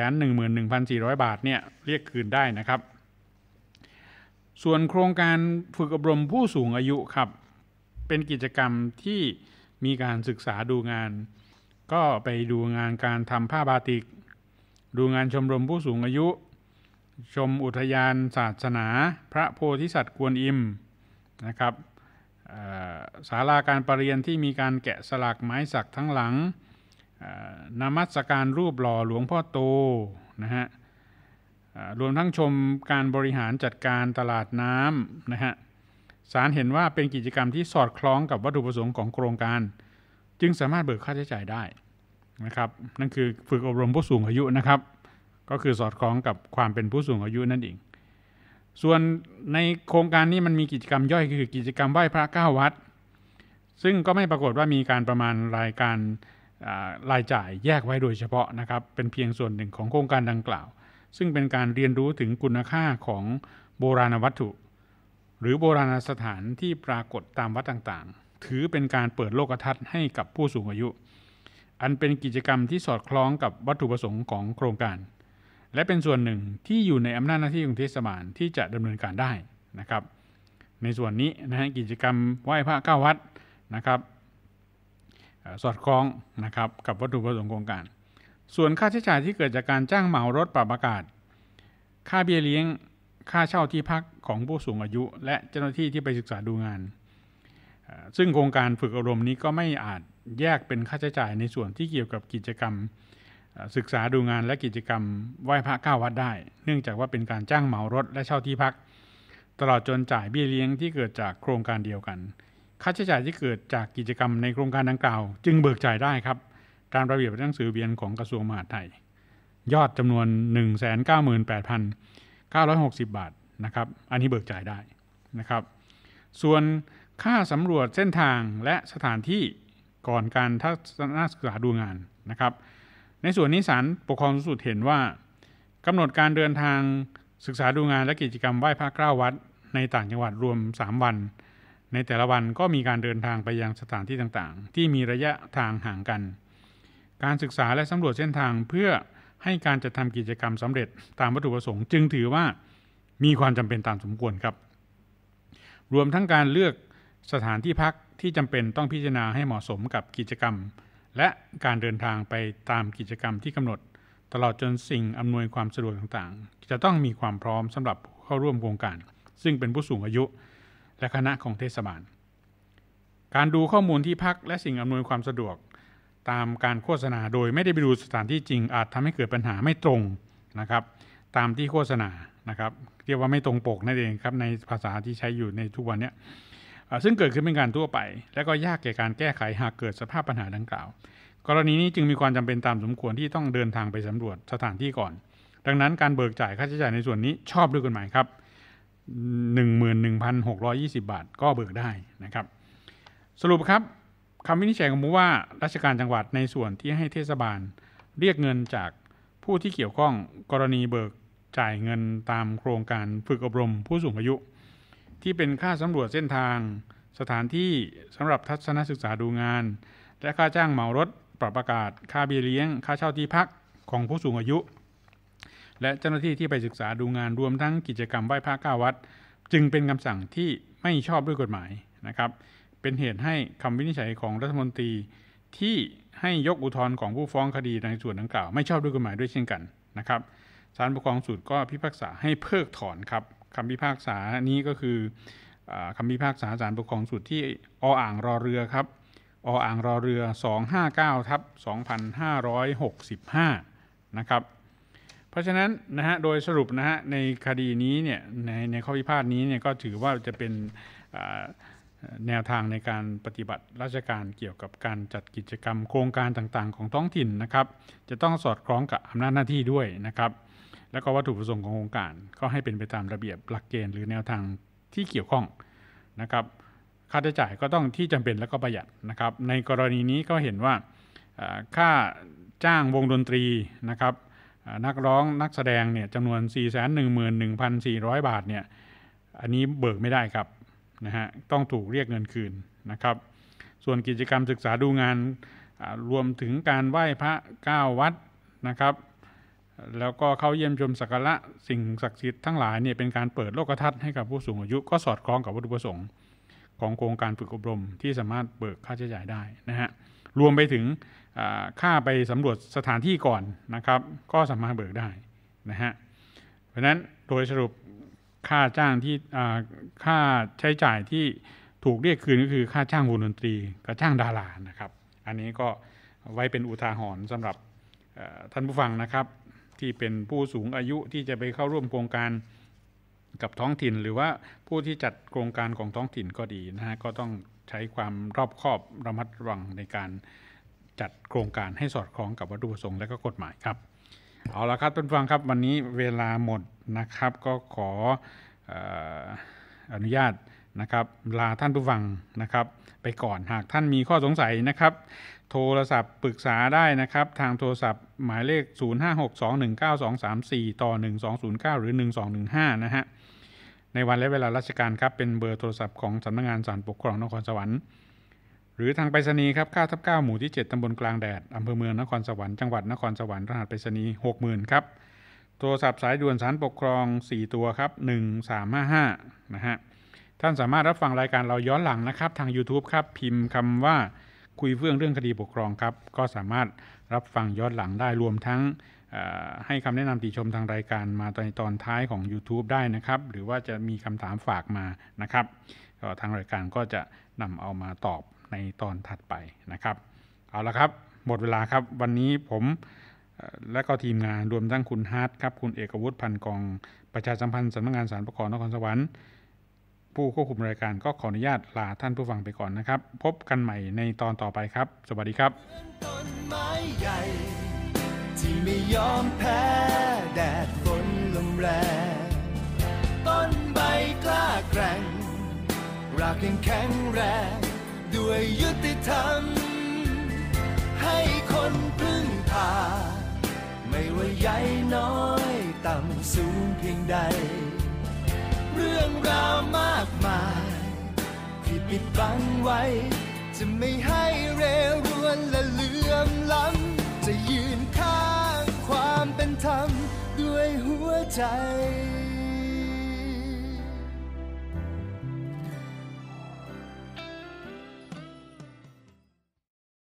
411,400 บาทเนี่ยเรียกคืนได้นะครับส่วนโครงการฝึกอบรมผู้สูงอายุครับเป็นกิจกรรมที่มีการศึกษาดูงานก็ไปดูงานการทำผ้าบาติกดูงานชมรมผู้สูงอายุชมอุทยานศาสนาพระโพธิสัตว์กวนอิมนะครับศาลาการประเรียนที่มีการแกะสลักไม้สักทั้งหลังนมัสการรูปหล่อหลวงพ่อโตนะฮะรวมทั้งชมการบริหารจัดการตลาดน้ำนะฮะศาลเห็นว่าเป็นกิจกรรมที่สอดคล้องกับวัตถุประสงค์ของโครงการจึงสามารถเบิกค่าใช้จ่ายได้นะครับนั่นคือฝึกอบรมผู้สูงอายุนะครับก็คือสอดคล้องกับความเป็นผู้สูงอายุนั่นเองส่วนในโครงการนี้มันมีกิจกรรมย่อยคือกิจกรรมไหว้พระ9 วัดซึ่งก็ไม่ปรากฏว่ามีการประมาณรายจ่ายแยกไว้โดยเฉพาะนะครับเป็นเพียงส่วนหนึ่งของโครงการดังกล่าวซึ่งเป็นการเรียนรู้ถึงคุณค่าของโบราณวัตถุหรือโบราณสถานที่ปรากฏตามวัดต่างๆถือเป็นการเปิดโลกทัศน์ให้กับผู้สูงอายุอันเป็นกิจกรรมที่สอดคล้องกับวัตถุประสงค์ของโครงการและเป็นส่วนหนึ่งที่อยู่ในอำนาจหน้าที่ของเทศบาลที่จะดำเนินการได้นะครับในส่วนนี้นะฮะกิจกรรมไหว้พระ9 วัดนะครับสอดคล้องนะครับกับวัตถุประสงค์โครงการส่วนค่าใช้จ่ายที่เกิดจากการจ้างเหมารถปรับอากาศค่าเบี้ยเลี้ยงค่าเช่าที่พักของผู้สูงอายุและเจ้าหน้าที่ที่ไปศึกษาดูงานซึ่งโครงการฝึกอบรมนี้ก็ไม่อาจแยกเป็นค่าใช้จ่ายในส่วนที่เกี่ยวกับกิจกรรมศึกษาดูงานและกิจกรรมไหว้พระ9 วัดได้เนื่องจากว่าเป็นการจ้างเหมารถและเช่าที่พักตลอดจนจ่ายเบี้ยเลี้ยงที่เกิดจากโครงการเดียวกันค่าใช้จ่ายที่เกิดจากกิจกรรมในโครงการดังกล่าวจึงเบิกจ่ายได้ครับตามระเบียบหนังสือทะเบียนของกระทรวงมหาดไทยยอดจำนวน 198,960 บาทนะครับอันนี้เบิกจ่ายได้นะครับส่วนค่าสำรวจเส้นทางและสถานที่ก่อนการทัศนศึกษาดูงานนะครับในส่วนนี้ศาลปกครองสูงสุดเห็นว่ากำหนดการเดินทางศึกษาดูงานและกิจกรรมไหว้พระ9 วัดในต่างจังหวัดรวม3 วันในแต่ละวันก็มีการเดินทางไปยังสถานที่ต่างๆที่มีระยะทางห่างกันการศึกษาและสำรวจเส้นทางเพื่อให้การจัดทำกิจกรรมสำเร็จตามวัตถุประสงค์จึงถือว่ามีความจำเป็นตามสมควรครับรวมทั้งการเลือกสถานที่พักที่จำเป็นต้องพิจารณาให้เหมาะสมกับกิจกรรมและการเดินทางไปตามกิจกรรมที่กำหนดตลอดจนสิ่งอำนวยความสะดวกต่างๆจะต้องมีความพร้อมสำหรับเข้าร่วมโครงการซึ่งเป็นผู้สูงอายุและคณะของเทศบาลการดูข้อมูลที่พักและสิ่งอำนวยความสะดวกตามการโฆษณาโดยไม่ได้ไปดูสถานที่จริงอาจทำให้เกิดปัญหาไม่ตรงนะครับตามที่โฆษณานะครับเรียกว่าไม่ตรงปกนั่นเองครับในภาษาที่ใช้อยู่ในทุกวันนี้ซึ่งเกิดขึ้นเป็นการทั่วไปและก็ยากแก่การแก้ไขหากเกิดสภาพปัญหาดังกล่าวกรณีนี้จึงมีความจำเป็นตามสมควรที่ต้องเดินทางไปสำรวจสถานที่ก่อนดังนั้นการเบิกจ่ายค่าใช้จ่ายในส่วนนี้ชอบด้วยกฎหมายครับ 11,620 บาทก็เบิกได้นะครับสรุปครับคำวินิจฉัยของผมว่าราชการจังหวัดในส่วนที่ให้เทศบาลเรียกเงินจากผู้ที่เกี่ยวข้องกรณีเบิกจ่ายเงินตามโครงการฝึกอบรมผู้สูงอายุที่เป็นค่าสำรวจเส้นทางสถานที่สำหรับทัศนศึกษาดูงานและค่าจ้างเหมารถปรับอากาศค่าเบี้ยเลี้ยงค่าเช่าที่พักของผู้สูงอายุและเจ้าหน้าที่ที่ไปศึกษาดูงานรวมทั้งกิจกรรมไหว้พระ9วัดจึงเป็นคำสั่งที่ไม่ชอบด้วยกฎหมายนะครับเป็นเหตุให้คำวินิจฉัยของรัฐมนตรีที่ให้ยกอุทธรณ์ของผู้ฟ้องคดีในส่วนดังกล่าวไม่ชอบด้วยกฎหมายด้วยเช่นกันนะครับศาลปกครองสูงก็พิพากษาให้เพิกถอนครับคำพิพากษานี้ก็คือคำพิพากษาศาลปกครองสูงที่ออ่างรอเรือครับออ่างรอเรือ259/2565นะครับเพราะฉะนั้นนะฮะโดยสรุปนะฮะในคดีนี้เนี่ยในข้อพิพาทนี้เนี่ยก็ถือว่าจะเป็นแนวทางในการปฏิบัติราชการเกี่ยวกับการจัดกิจกรรมโครงการต่างๆของท้องถิ่นนะครับจะต้องสอดคล้องกับอำนาจหน้าที่ด้วยนะครับแล้วก็วัตถุประสงค์ของโครงการก็ให้เป็นไปตามระเบียบหลักเกณฑ์หรือแนวทางที่เกี่ยวข้องนะครับค่าใช้จ่ายก็ต้องที่จำเป็นแล้วก็ประหยัดนะครับในกรณีนี้ก็เห็นว่าค่าจ้างวงดนตรีนะครับนักร้องนักแสดงเนี่ยจำนวน 411,400 บาทเนี่ยอันนี้เบิกไม่ได้ครับนะฮะต้องถูกเรียกเงินคืนนะครับส่วนกิจกรรมศึกษาดูงานรวมถึงการไหว้พระ9วัดนะครับแล้วก็เข้าเยี่ยมชมสักการะสิ่งศักดิ์สิทธิ์ทั้งหลายเนี่ยเป็นการเปิดโลกทัศน์ให้กับผู้สูงอายุก็สอดคล้องกับวัตถุประสงค์ของโครงการฝึกอบรมที่สามารถเบิกค่าใช้จ่ายได้นะฮะรวมไปถึงค่าไปสำรวจสถานที่ก่อนนะครับก็สามารถเบิกได้นะฮะเพราะฉะนั้นโดยสรุปค่าจ้างที่ค่าใช้จ่ายที่ถูกเรียกคืนก็คือค่าจ้างวงดนตรีกับจ้างดารานะครับอันนี้ก็ไว้เป็นอุทาหรณ์สำหรับท่านผู้ฟังนะครับที่เป็นผู้สูงอายุที่จะไปเข้าร่วมโครงการกับท้องถิ่นหรือว่าผู้ที่จัดโครงการของท้องถิ่นก็ดีนะฮะก็ต้องใช้ความรอบคอบระมัดระวังในการจัดโครงการให้สอดคล้องกับวัตถุประสงค์และก็กฎหมายครับเอาละครับท่านผู้ฟังครับวันนี้เวลาหมดนะครับก็ขออนุญาตนะครับลาท่านผู้ฟังนะครับไปก่อนหากท่านมีข้อสงสัยนะครับโทรศัพท์ปรึกษาได้นะครับทางโทรศัพท์หมายเลข 0562192234 ต่อ 1209 หรือ 1215 นะฮะในวันและเวลาราชการครับเป็นเบอร์โทรศัพท์ของสำนักงานศาลปกครองนครสวรรค์หรือทางไปรษณีย์ครับ9/9 หมู่ที่ 7 ตำบลกลางแดดอำเภอเมืองนครสวรรค์จังหวัดนครสวรรค์รหัสไปรษณีย์ 60,000 ครับโทรศัพท์สายด่วนศาลปกครอง4ตัวครับ1355นะฮะท่านสามารถรับฟังรายการเราย้อนหลังนะครับทาง YouTube ครับพิมพ์คำว่าคุยเรื่องคดีปกครองครับก็สามารถรับฟังย้อนหลังได้รวมทั้งให้คำแนะนำติชมทางรายการมาในตอนท้ายของ YouTube ได้นะครับหรือว่าจะมีคำถามฝากมานะครับทางรายการก็จะนำเอามาตอบในตอนถัดไปนะครับเอาละครับหมดเวลาครับวันนี้ผมและก็ทีมงานรวมทั้งคุณฮาร์ทครับคุณเอกวุฒิพันกองประชาสัมพันธ์สำนักงานศาลปกครองนครสวรรค์ผู้ควบคุมรายการก็ขออนุญาตลาท่านผู้ฟังไปก่อนนะครับพบกันใหม่ในตอนต่อไปครับสวัสดีครับต้นไม้ใหญ่ที่ไม่ยอมแพ้แดดฝนลมแรงต้นใบกล้าแกร่งรากยังแข็งแรงด้วยยุติธรรมให้คนพึ่งพาไม่ว่าใหญ่น้อยต่ำสูงเพียงใดเรื่องราวมากมายที่ปิดบังไว้จะไม่ให้เร่รวนและเหลื่อมล้ำจะยืนข้างความเป็นธรรมด้วยหัวใจ